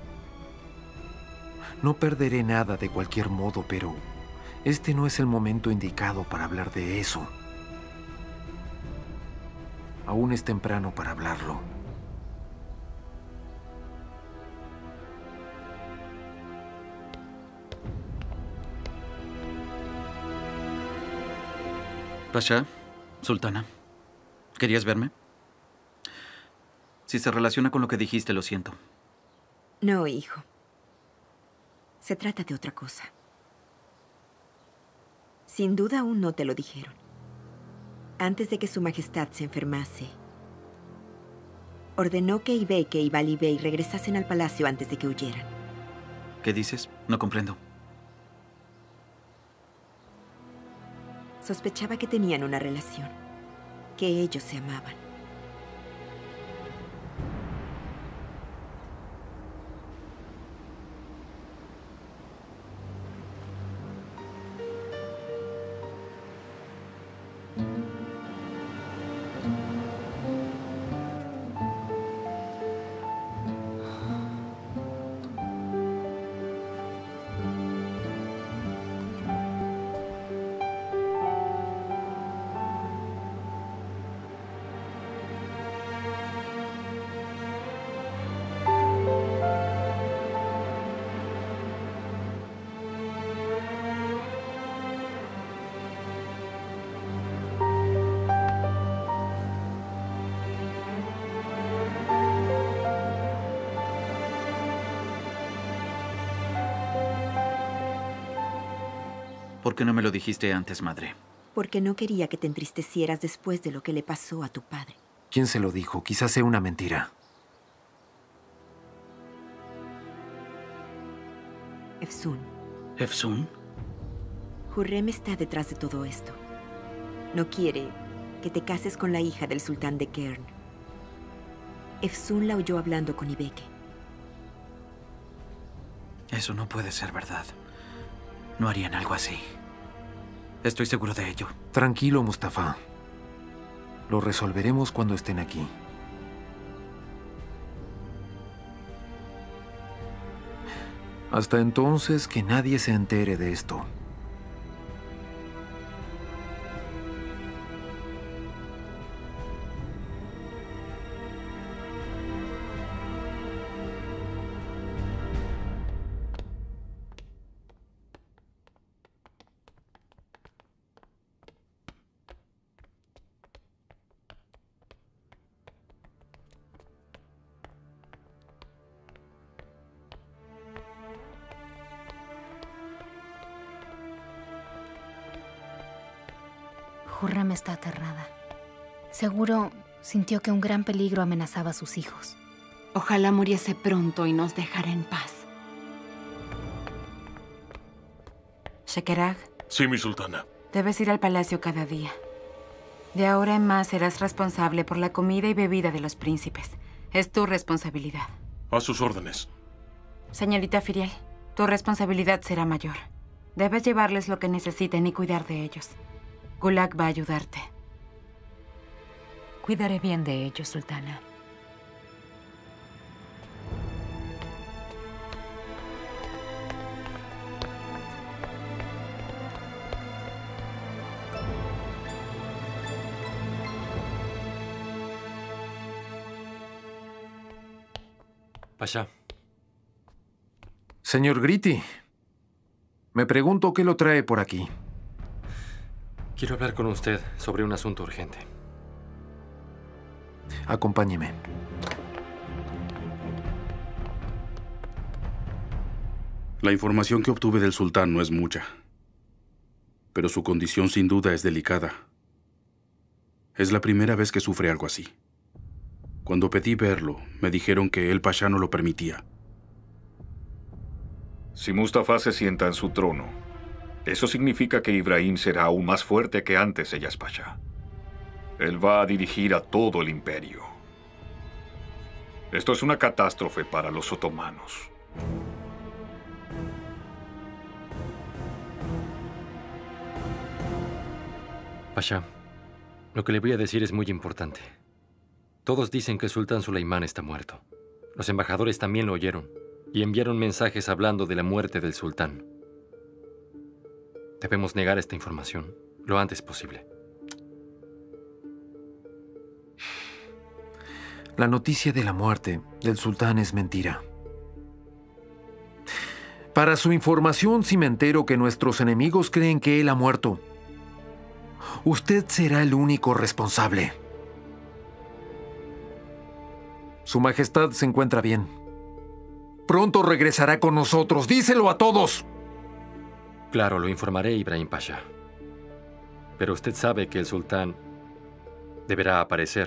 No perderé nada de cualquier modo, pero este no es el momento indicado para hablar de eso. Aún es temprano para hablarlo. Pasha, Sultana, ¿querías verme? Si se relaciona con lo que dijiste, lo siento. No, hijo. Se trata de otra cosa. Sin duda aún no te lo dijeron. Antes de que Su Majestad se enfermase, ordenó que Ibeke y Bali Bey regresasen al palacio antes de que huyeran. ¿Qué dices? No comprendo. Sospechaba que tenían una relación, que ellos se amaban. ¿Por qué no me lo dijiste antes, madre? Porque no quería que te entristecieras después de lo que le pasó a tu padre. ¿Quién se lo dijo? Quizás sea una mentira. Efsun. ¿Efsun? Hurrem está detrás de todo esto. No quiere que te cases con la hija del sultán de Kern. Efsun la oyó hablando con Ibeke. Eso no puede ser verdad. No harían algo así. Estoy seguro de ello. Tranquilo, Mustafa. Lo resolveremos cuando estén aquí. Hasta entonces, que nadie se entere de esto. Hurrem está aterrada. Seguro sintió que un gran peligro amenazaba a sus hijos. Ojalá muriese pronto y nos dejara en paz. Shekerag. Sí, mi sultana. Debes ir al palacio cada día. De ahora en más serás responsable por la comida y bebida de los príncipes. Es tu responsabilidad. A sus órdenes. Señorita Firiel, tu responsabilidad será mayor. Debes llevarles lo que necesiten y cuidar de ellos. Gulak va a ayudarte. Cuidaré bien de ellos, sultana. Pasha. Señor Gritti, me pregunto qué lo trae por aquí. Quiero hablar con usted sobre un asunto urgente. Acompáñeme. La información que obtuve del sultán no es mucha, pero su condición sin duda es delicada. Es la primera vez que sufre algo así. Cuando pedí verlo, me dijeron que el pasha no lo permitía. Si Mustafa se sienta en su trono, eso significa que Ibrahim será aún más fuerte que antes Eyas Pasha. Él va a dirigir a todo el imperio. Esto es una catástrofe para los otomanos. Pasha, lo que le voy a decir es muy importante. Todos dicen que el sultán Suleimán está muerto. Los embajadores también lo oyeron y enviaron mensajes hablando de la muerte del sultán. Debemos negar esta información lo antes posible. La noticia de la muerte del sultán es mentira. Para su información, si me entero que nuestros enemigos creen que él ha muerto, usted será el único responsable. Su Majestad se encuentra bien. Pronto regresará con nosotros. ¡Díselo a todos! Claro, lo informaré, Ibrahim Pasha. Pero usted sabe que el sultán deberá aparecer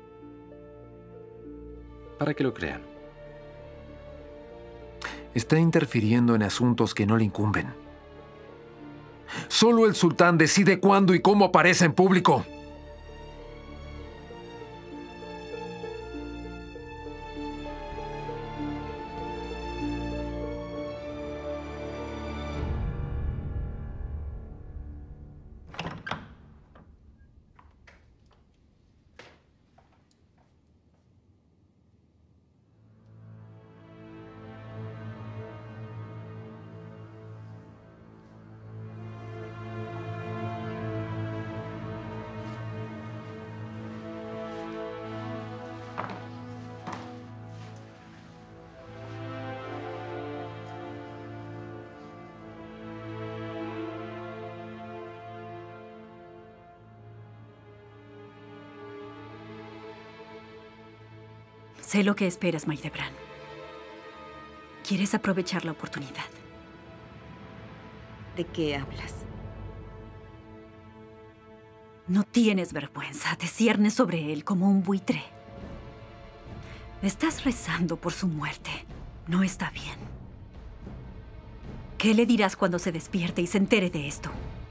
para que lo crean. Está interfiriendo en asuntos que no le incumben. Solo el sultán decide cuándo y cómo aparece en público. Sé lo que esperas, Maidebran. Quieres aprovechar la oportunidad. ¿De qué hablas? No tienes vergüenza. Te ciernes sobre él como un buitre. Estás rezando por su muerte. No está bien. ¿Qué le dirás cuando se despierte y se entere de esto?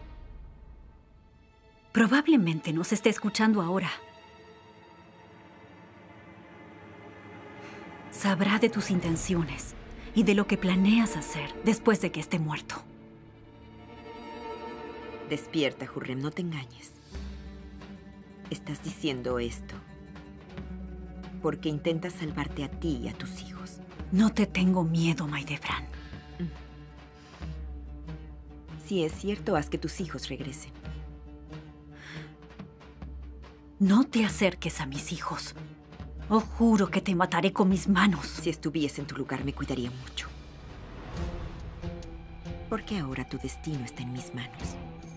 Probablemente nos esté escuchando ahora. Sabrá de tus intenciones y de lo que planeas hacer después de que esté muerto. Despierta, Hurrem, no te engañes. Estás diciendo esto porque intentas salvarte a ti y a tus hijos. No te tengo miedo, Maidebran. Si es cierto, haz que tus hijos regresen. No te acerques a mis hijos. Oh, juro que te mataré con mis manos. Si estuviese en tu lugar, me cuidaría mucho. Porque ahora tu destino está en mis manos.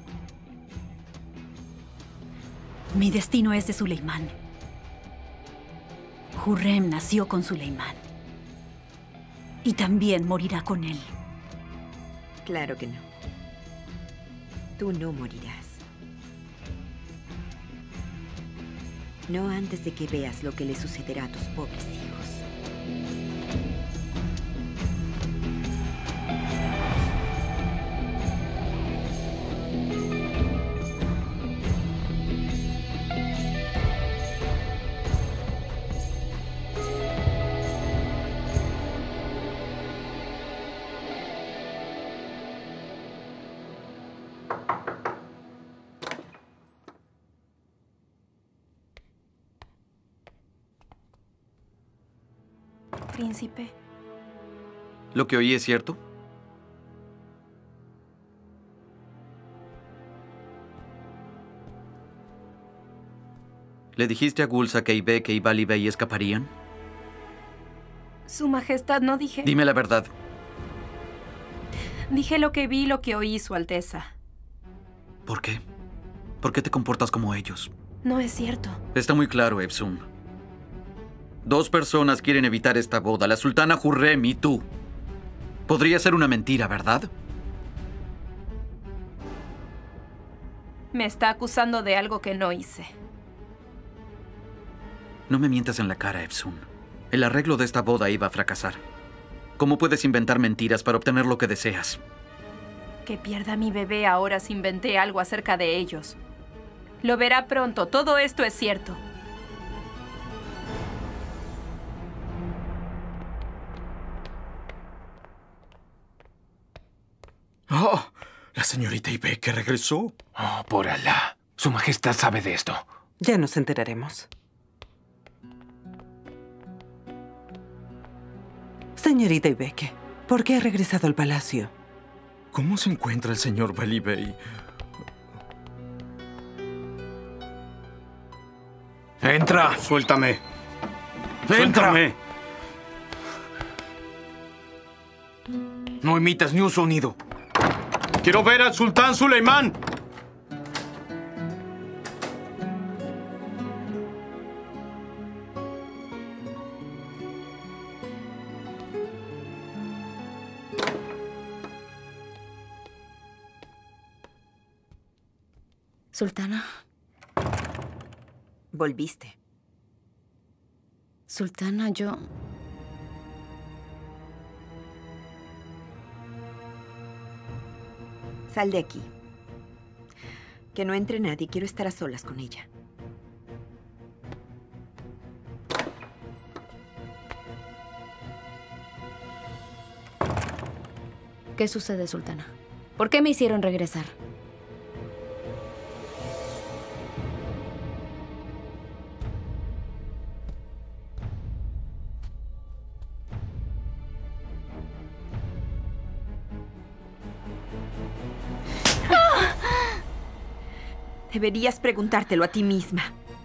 Mi destino es de Suleimán. Hurrem nació con Suleimán. Y también morirá con él. Claro que no. Tú no morirás. No antes de que veas lo que le sucederá a tus pobres hijos. Príncipe. ¿Lo que oí es cierto? ¿Le dijiste a Gulsa que Ibeke y Vali Bey escaparían? Su Majestad, no dije... Dime la verdad. Dije lo que vi y lo que oí, Su Alteza. ¿Por qué? ¿Por qué te comportas como ellos? No es cierto. Está muy claro, Efsun. Dos personas quieren evitar esta boda, la sultana Hurrem y tú. Podría ser una mentira, ¿verdad? Me está acusando de algo que no hice. No me mientas en la cara, Efsun. El arreglo de esta boda iba a fracasar. ¿Cómo puedes inventar mentiras para obtener lo que deseas? Que pierda mi bebé ahora si inventé algo acerca de ellos. Lo verá pronto. Todo esto es cierto. ¡Oh! La señorita Ibeke regresó. Oh, por Alá. Su Majestad sabe de esto. Ya nos enteraremos. Señorita Ibeke, ¿por qué ha regresado al palacio? ¿Cómo se encuentra el señor Vali Bey? ¡Entra! ¡Suéltame! ¡Entra! ¡Suéltame! No emitas ni un sonido. ¡Quiero ver al sultán Suleimán! Sultana. Volviste. Sultana, yo... Sal de aquí. Que no entre nadie. Quiero estar a solas con ella. ¿Qué sucede, Sultana? ¿Por qué me hicieron regresar? Deberías preguntártelo a ti misma.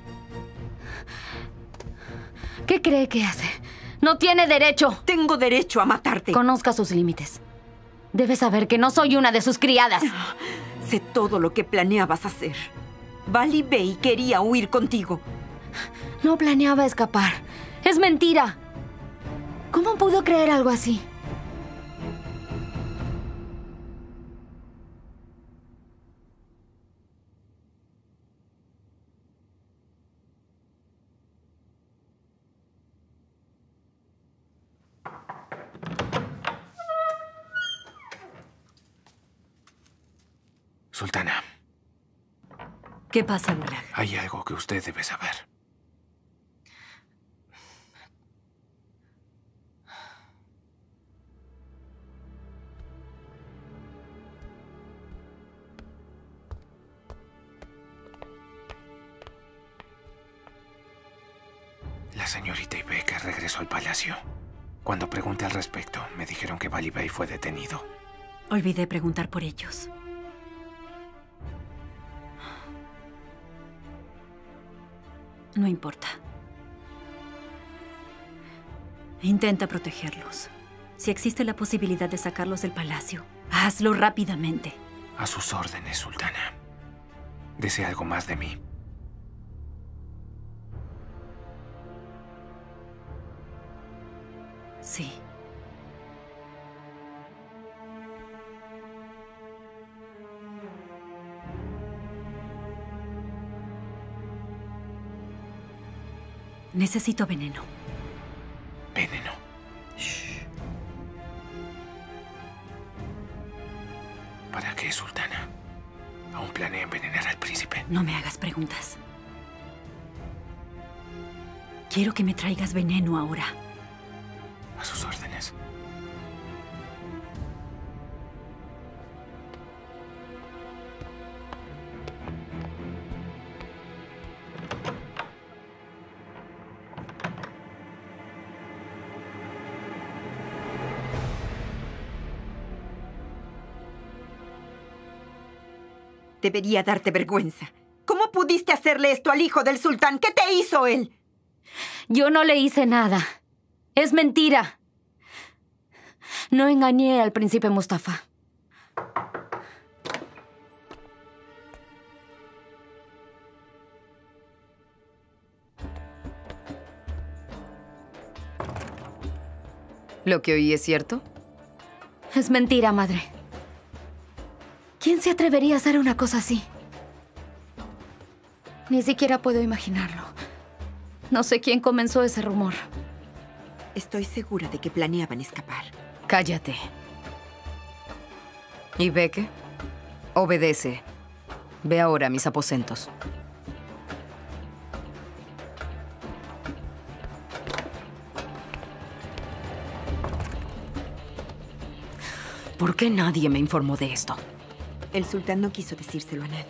¿Qué cree que hace? ¡No tiene derecho! Tengo derecho a matarte. Conozca sus límites. Debe saber que no soy una de sus criadas. Sé todo lo que planeabas hacer. Vali Bey quería huir contigo. No planeaba escapar. Es mentira. ¿Cómo pudo creer algo así? Sultana. ¿Qué pasa, Gulag? Hay algo que usted debe saber. La señorita Ibeke regresó al palacio. Cuando pregunté al respecto, me dijeron que Vali Bey fue detenido. Olvidé preguntar por ellos. No importa. Intenta protegerlos. Si existe la posibilidad de sacarlos del palacio, hazlo rápidamente. A sus órdenes, Sultana. ¿Desea algo más de mí? Sí. Necesito veneno. ¿Veneno? Shh. ¿Para qué, Sultana? ¿Aún planea envenenar al príncipe? No me hagas preguntas. Quiero que me traigas veneno ahora. A sus órdenes. Debería darte vergüenza. ¿Cómo pudiste hacerle esto al hijo del sultán? ¿Qué te hizo él? Yo no le hice nada. Es mentira. No engañé al príncipe Mustafa. ¿Lo que oí es cierto? Es mentira, madre. ¿Quién se atrevería a hacer una cosa así? Ni siquiera puedo imaginarlo. No sé quién comenzó ese rumor. Estoy segura de que planeaban escapar. Cállate. Ibeke, obedece. Ve ahora a mis aposentos. ¿Por qué nadie me informó de esto? El sultán no quiso decírselo a nadie.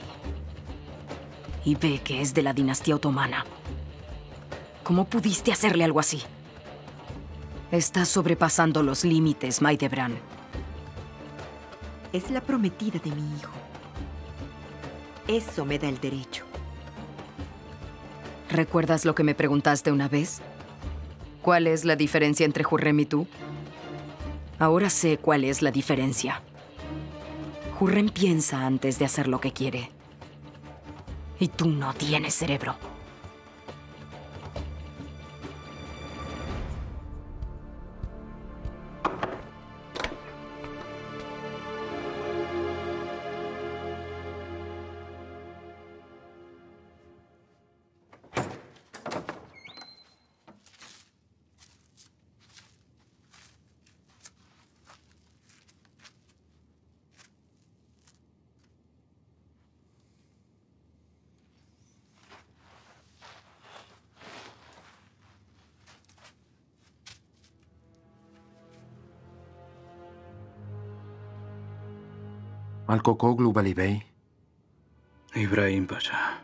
Ibeke es de la dinastía otomana. ¿Cómo pudiste hacerle algo así? Estás sobrepasando los límites, Maidebran. Es la prometida de mi hijo. Eso me da el derecho. ¿Recuerdas lo que me preguntaste una vez? ¿Cuál es la diferencia entre Hurrem y tú? Ahora sé cuál es la diferencia. Hurrem piensa antes de hacer lo que quiere. Y tú no tienes cerebro. Al-Kokoglu, Vali Bey. Ibrahim Pasha.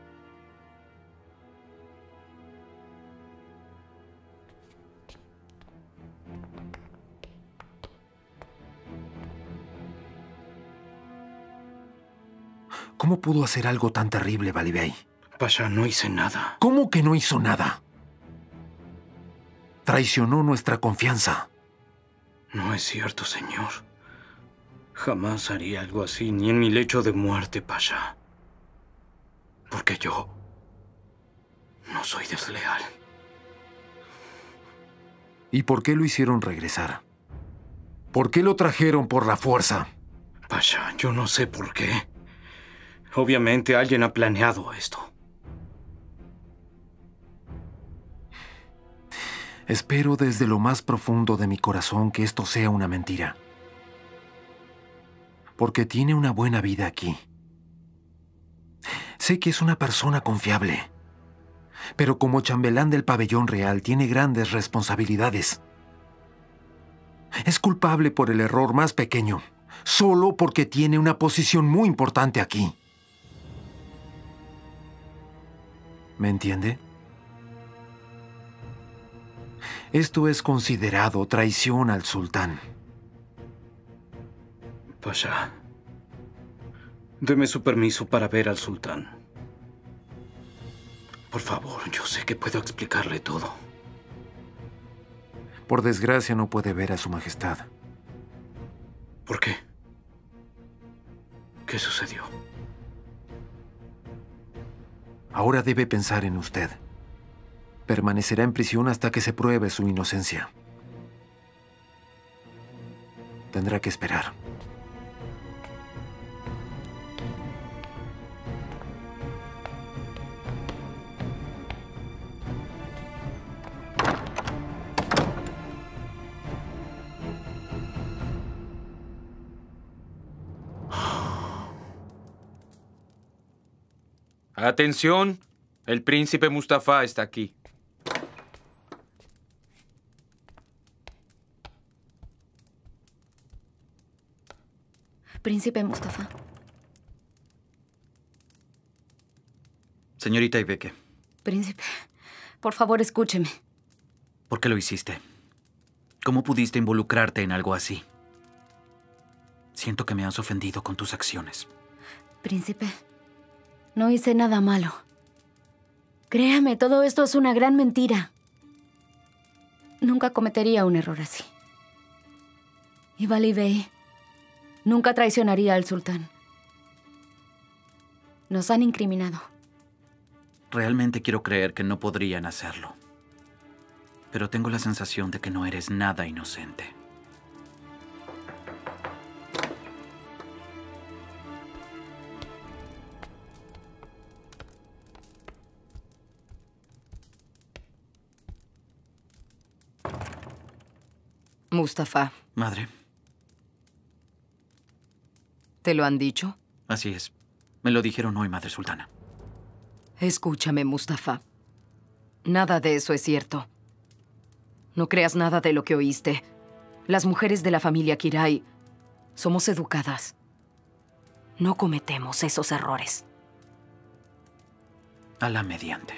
¿Cómo pudo hacer algo tan terrible, Vali Bey? Pasha, no hice nada. ¿Cómo que no hizo nada? Traicionó nuestra confianza. No es cierto, señor. Jamás haría algo así, ni en mi lecho de muerte, Pasha. Porque yo no soy desleal. ¿Y por qué lo hicieron regresar? ¿Por qué lo trajeron por la fuerza? Pasha, yo no sé por qué. Obviamente alguien ha planeado esto. Espero desde lo más profundo de mi corazón que esto sea una mentira. Porque tiene una buena vida aquí. Sé que es una persona confiable, pero como chambelán del pabellón real tiene grandes responsabilidades. Es culpable por el error más pequeño, solo porque tiene una posición muy importante aquí. ¿Me entiende? Esto es considerado traición al sultán. Pasha, deme su permiso para ver al sultán. Por favor, yo sé que puedo explicarle todo. Por desgracia no puede ver a su majestad. ¿Por qué? ¿Qué sucedió? Ahora debe pensar en usted. Permanecerá en prisión hasta que se pruebe su inocencia. Tendrá que esperar. Atención, el príncipe Mustafa está aquí. Príncipe Mustafa. Señorita Ibeke, Príncipe, por favor, escúcheme. ¿por qué lo hiciste? ¿Cómo pudiste involucrarte en algo así? Siento que me has ofendido con tus acciones. Príncipe, no hice nada malo. Créame, todo esto es una gran mentira. Nunca cometería un error así. Y Vali Bey nunca traicionaría al sultán. Nos han incriminado. Realmente quiero creer que no podrían hacerlo. Pero tengo la sensación de que no eres nada inocente. Mustafa, Madre, ¿te lo han dicho? así es. Me lo dijeron hoy, Madre Sultana. Escúchame, Mustafa. Nada de eso es cierto. No creas nada de lo que oíste. Las mujeres de la familia Kirai somos educadas. No cometemos esos errores. Alá mediante.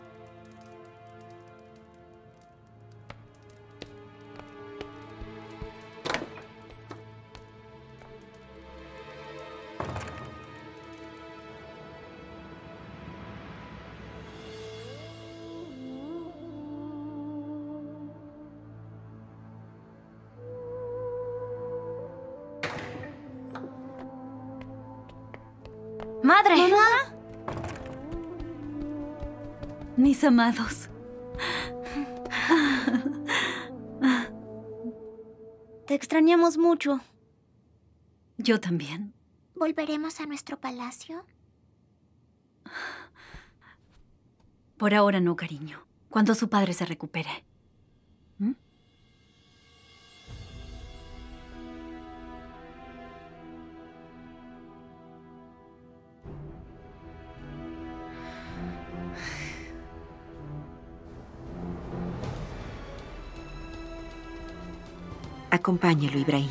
¡Madre! ¿Mamá? Mis amados. Te extrañamos mucho. Yo también. ¿Volveremos a nuestro palacio? Por ahora no, cariño. Cuando su padre se recupere. ¿Mm? Acompáñalo, Ibrahim.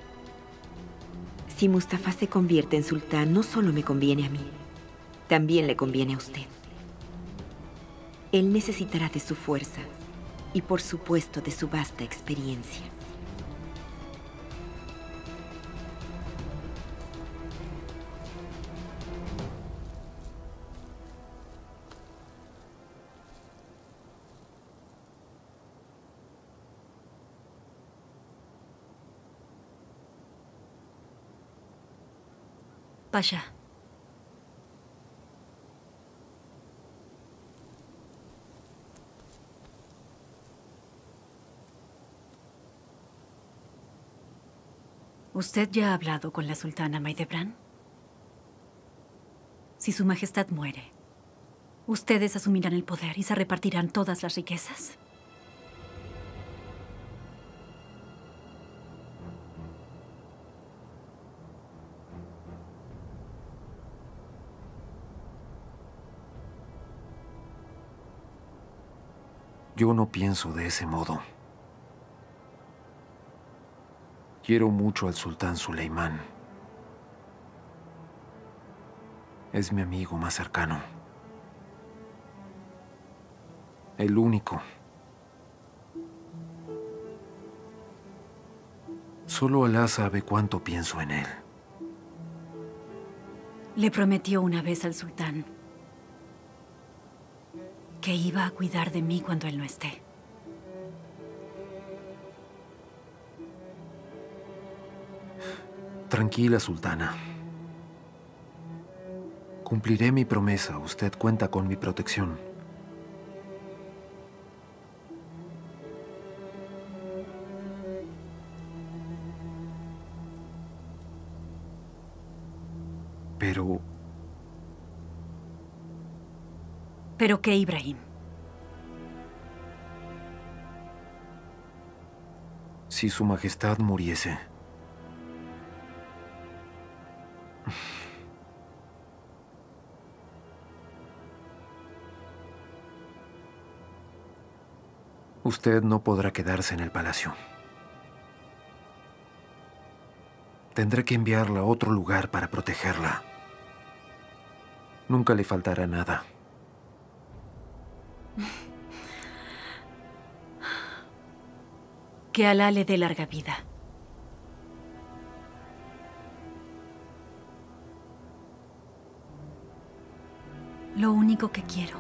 Si Mustafa se convierte en sultán, no solo me conviene a mí, también le conviene a usted. Él necesitará de su fuerza y, por supuesto, de su vasta experiencia. Pasha. ¿Usted ya ha hablado con la sultana Maidebran? Si su majestad muere, ustedes asumirán el poder y se repartirán todas las riquezas. Yo no pienso de ese modo. Quiero mucho al sultán Suleimán. Es mi amigo más cercano. El único. Solo Alá sabe cuánto pienso en él. Le prometió una vez al sultán que iba a cuidar de mí cuando él no esté. Tranquila, sultana. Cumpliré mi promesa. Usted cuenta con mi protección. Pero... ¿Pero qué, Ibrahim? Si su majestad muriese... Usted no podrá quedarse en el palacio. Tendré que enviarla a otro lugar para protegerla. Nunca le faltará nada. Que Alá le dé larga vida. Lo único que quiero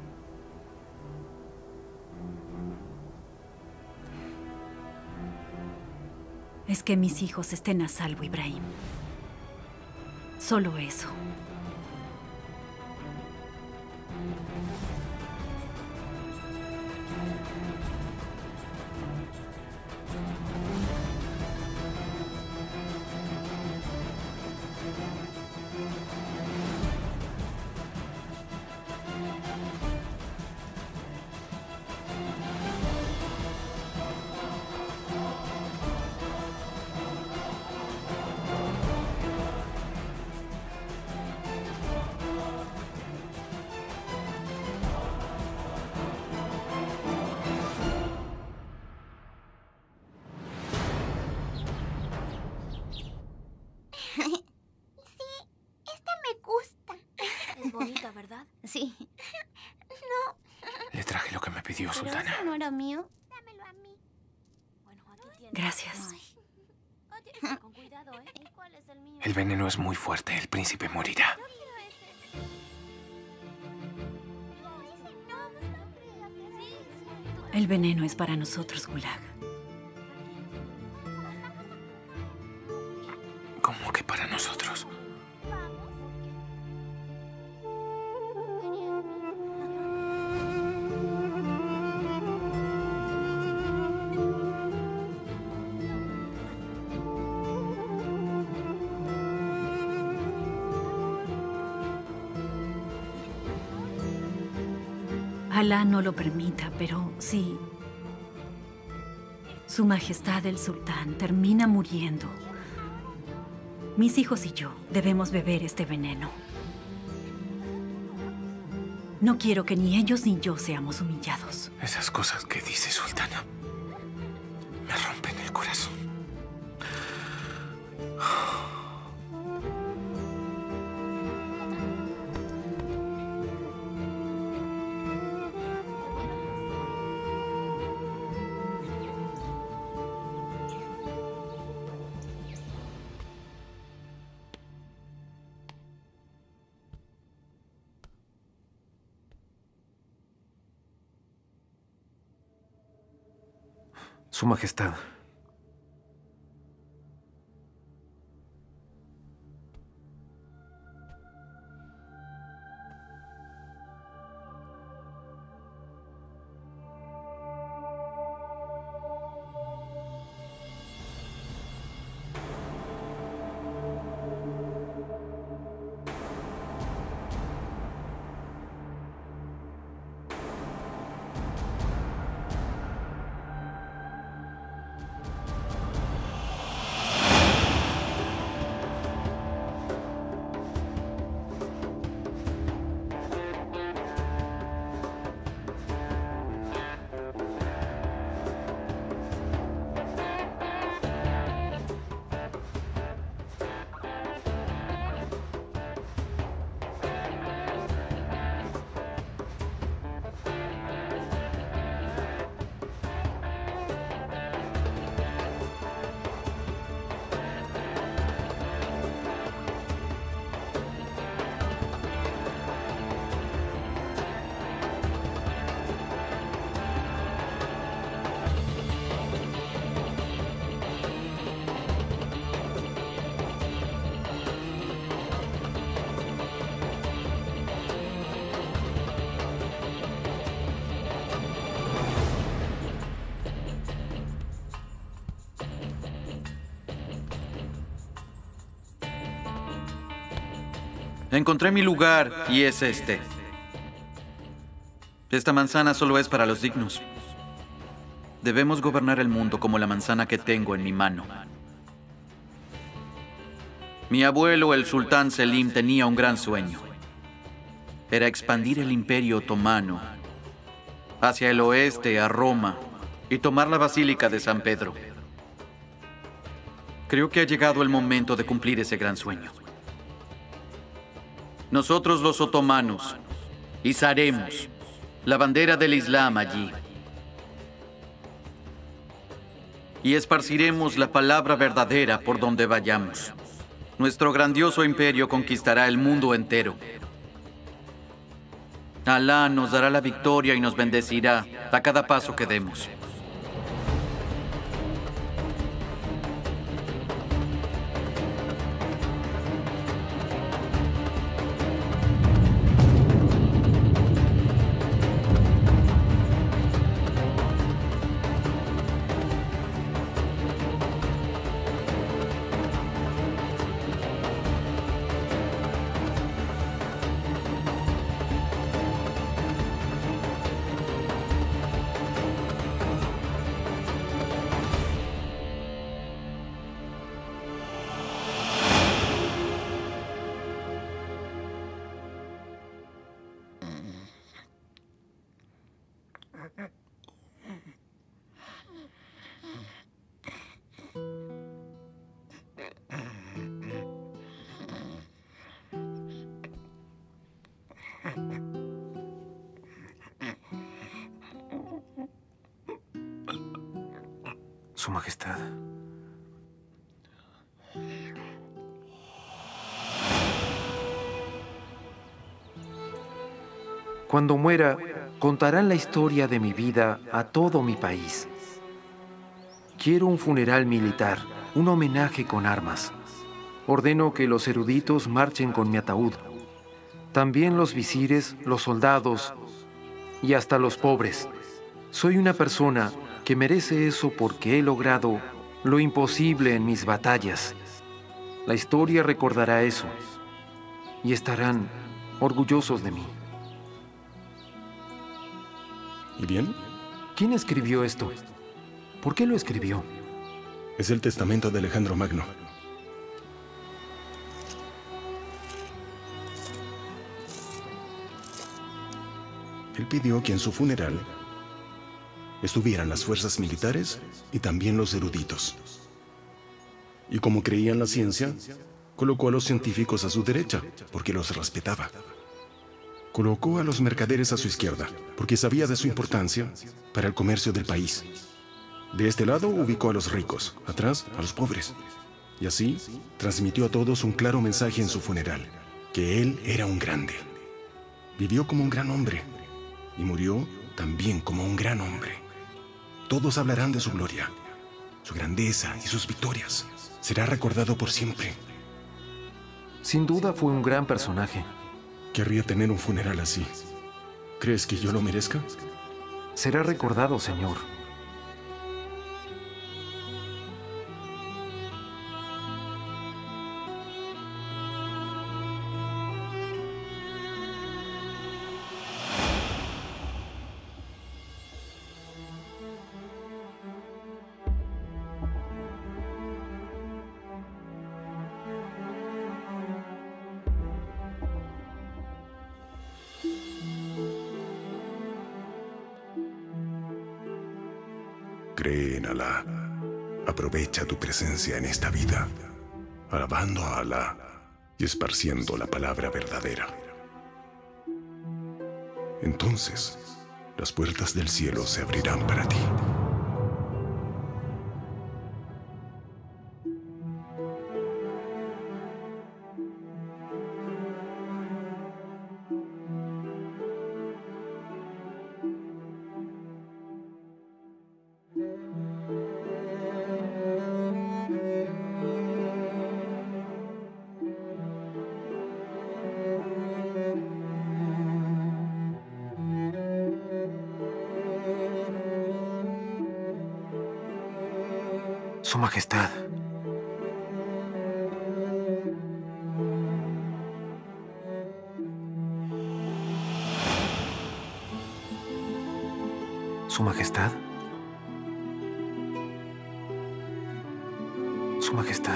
es que mis hijos estén a salvo, Ibrahim. Solo eso. Bonita, ¿verdad? Sí. No. Le traje lo que me pidió, ¿Pero sultana. eso no era mío? Dámelo a mí. Bueno, aquí tienes. Gracias. Oye, con cuidado, ¿eh? ¿Y cuál es el mío? El veneno es muy fuerte. El príncipe morirá. Yo quiero ese. No, ese no. No creo que sí. El veneno es para nosotros, Gulag. ¿Cómo que para nosotros? Alá no lo permita, pero sí. Su Majestad el Sultán termina muriendo. Mis hijos y yo debemos beber este veneno. No quiero que ni ellos ni yo seamos humillados. Esas cosas que dice, sultana, me rompen el corazón. Su Majestad. Encontré mi lugar y es este. Esta manzana solo es para los dignos. Debemos gobernar el mundo como la manzana que tengo en mi mano. Mi abuelo, el sultán Selim, tenía un gran sueño. Era expandir el imperio otomano hacia el oeste, a Roma, y tomar la Basílica de San Pedro. Creo que ha llegado el momento de cumplir ese gran sueño. Nosotros los otomanos izaremos la bandera del Islam allí y esparciremos la palabra verdadera por donde vayamos. Nuestro grandioso imperio conquistará el mundo entero. Alá nos dará la victoria y nos bendecirá a cada paso que demos. Su Majestad. Cuando muera, contarán la historia de mi vida a todo mi país. Quiero un funeral militar, un homenaje con armas. Ordeno que los eruditos marchen con mi ataúd. También los visires, los soldados y hasta los pobres. Soy una persona que merece eso porque he logrado lo imposible en mis batallas. La historia recordará eso y estarán orgullosos de mí. ¿Y bien? ¿Quién escribió esto? ¿Por qué lo escribió? Es el testamento de Alejandro Magno. Él pidió que en su funeral estuvieran las fuerzas militares y también los eruditos. Y como creía en la ciencia, colocó a los científicos a su derecha, porque los respetaba. Colocó a los mercaderes a su izquierda, porque sabía de su importancia para el comercio del país. De este lado ubicó a los ricos, atrás a los pobres. Y así transmitió a todos un claro mensaje en su funeral, que él era un grande. Vivió como un gran hombre y murió también como un gran hombre. Todos hablarán de su gloria, su grandeza y sus victorias. Será recordado por siempre. Sin duda fue un gran personaje. Querría tener un funeral así. ¿Crees que yo lo merezca? Será recordado, señor. Cree en Alá. Aprovecha tu presencia en esta vida, alabando a Alá y esparciendo la palabra verdadera. Entonces, las puertas del cielo se abrirán para ti. Su Majestad, ¿Su Majestad? Su Majestad.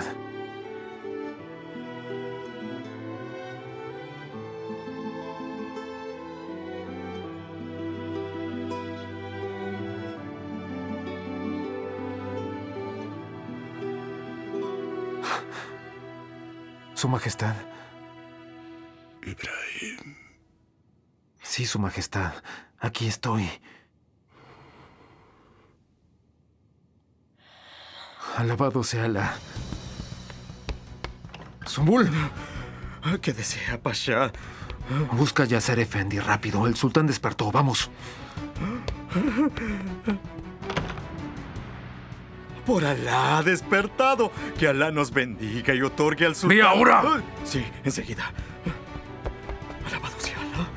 Su Majestad. Ibrahim. Sí, Su Majestad. Aquí estoy. Alabado sea Alá. Zumbul. ¿Qué desea, Pasha? Busca a Yasser Efendi, rápido. El sultán despertó. Vamos. Por Alá, ha despertado. Que Alá nos bendiga y otorgue al sultán. ¡Ve ahora! Sí, enseguida. Alabado sea Alá.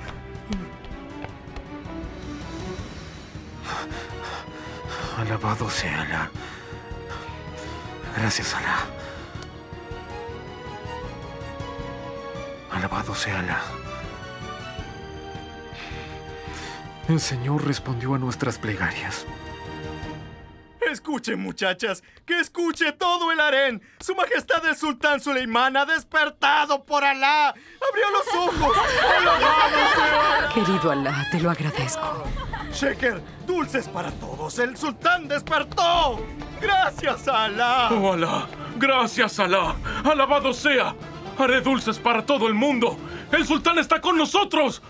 Alabado sea Alá. Gracias, Alá. Alabado sea Alá. El Señor respondió a nuestras plegarias. Escuchen, muchachas, que escuche todo el harén. Su Majestad el Sultán Suleimán ha despertado por Alá. Abrió los ojos. ¡Alabado sea! Querido Alá, te lo agradezco. Sheker, dulces para todos. El sultán despertó. Gracias a Alá. Oh, Alá. Gracias, Alá. Alabado sea. Haré dulces para todo el mundo. El sultán está con nosotros.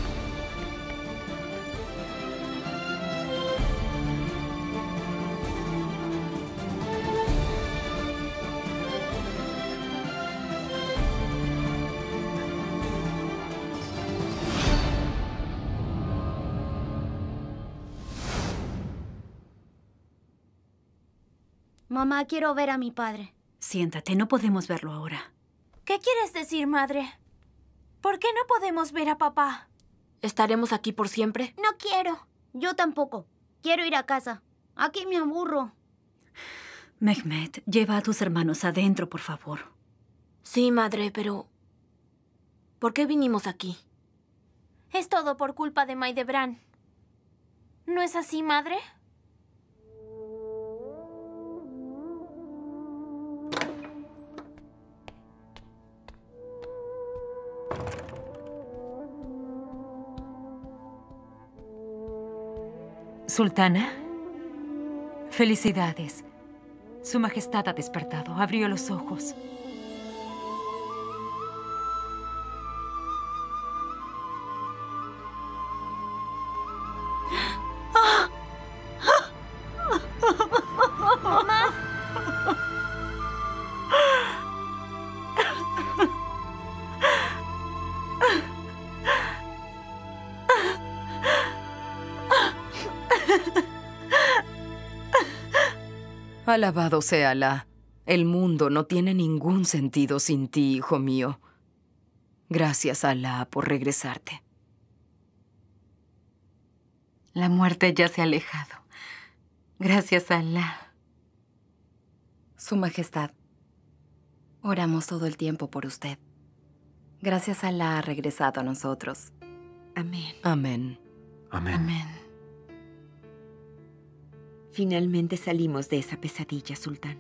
Mamá, quiero ver a mi padre. Siéntate, no podemos verlo ahora. ¿Qué quieres decir, madre? ¿Por qué no podemos ver a papá? ¿Estaremos aquí por siempre? No quiero. Yo tampoco. Quiero ir a casa. Aquí me aburro. Mehmet, lleva a tus hermanos adentro, por favor. Sí, madre, pero... ¿por qué vinimos aquí? Es todo por culpa de Maidebran. ¿No es así, madre? Sultana, felicidades. Su Majestad ha despertado. Abrió los ojos. ¡Mamá! Alabado sea Alá. El mundo no tiene ningún sentido sin ti, hijo mío. Gracias, Alá, por regresarte. La muerte ya se ha alejado. Gracias, Alá. Su Majestad, oramos todo el tiempo por usted. Gracias a Alá ha regresado a nosotros. Amén. Amén. Amén. Amén. Finalmente salimos de esa pesadilla, sultán.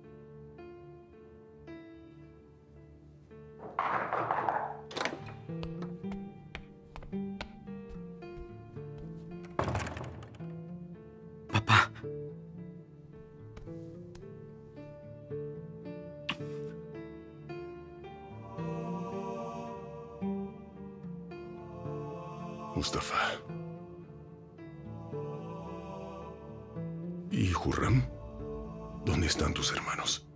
Papá. Mustafa. ¿Y Hurram? ¿Dónde están tus hermanos?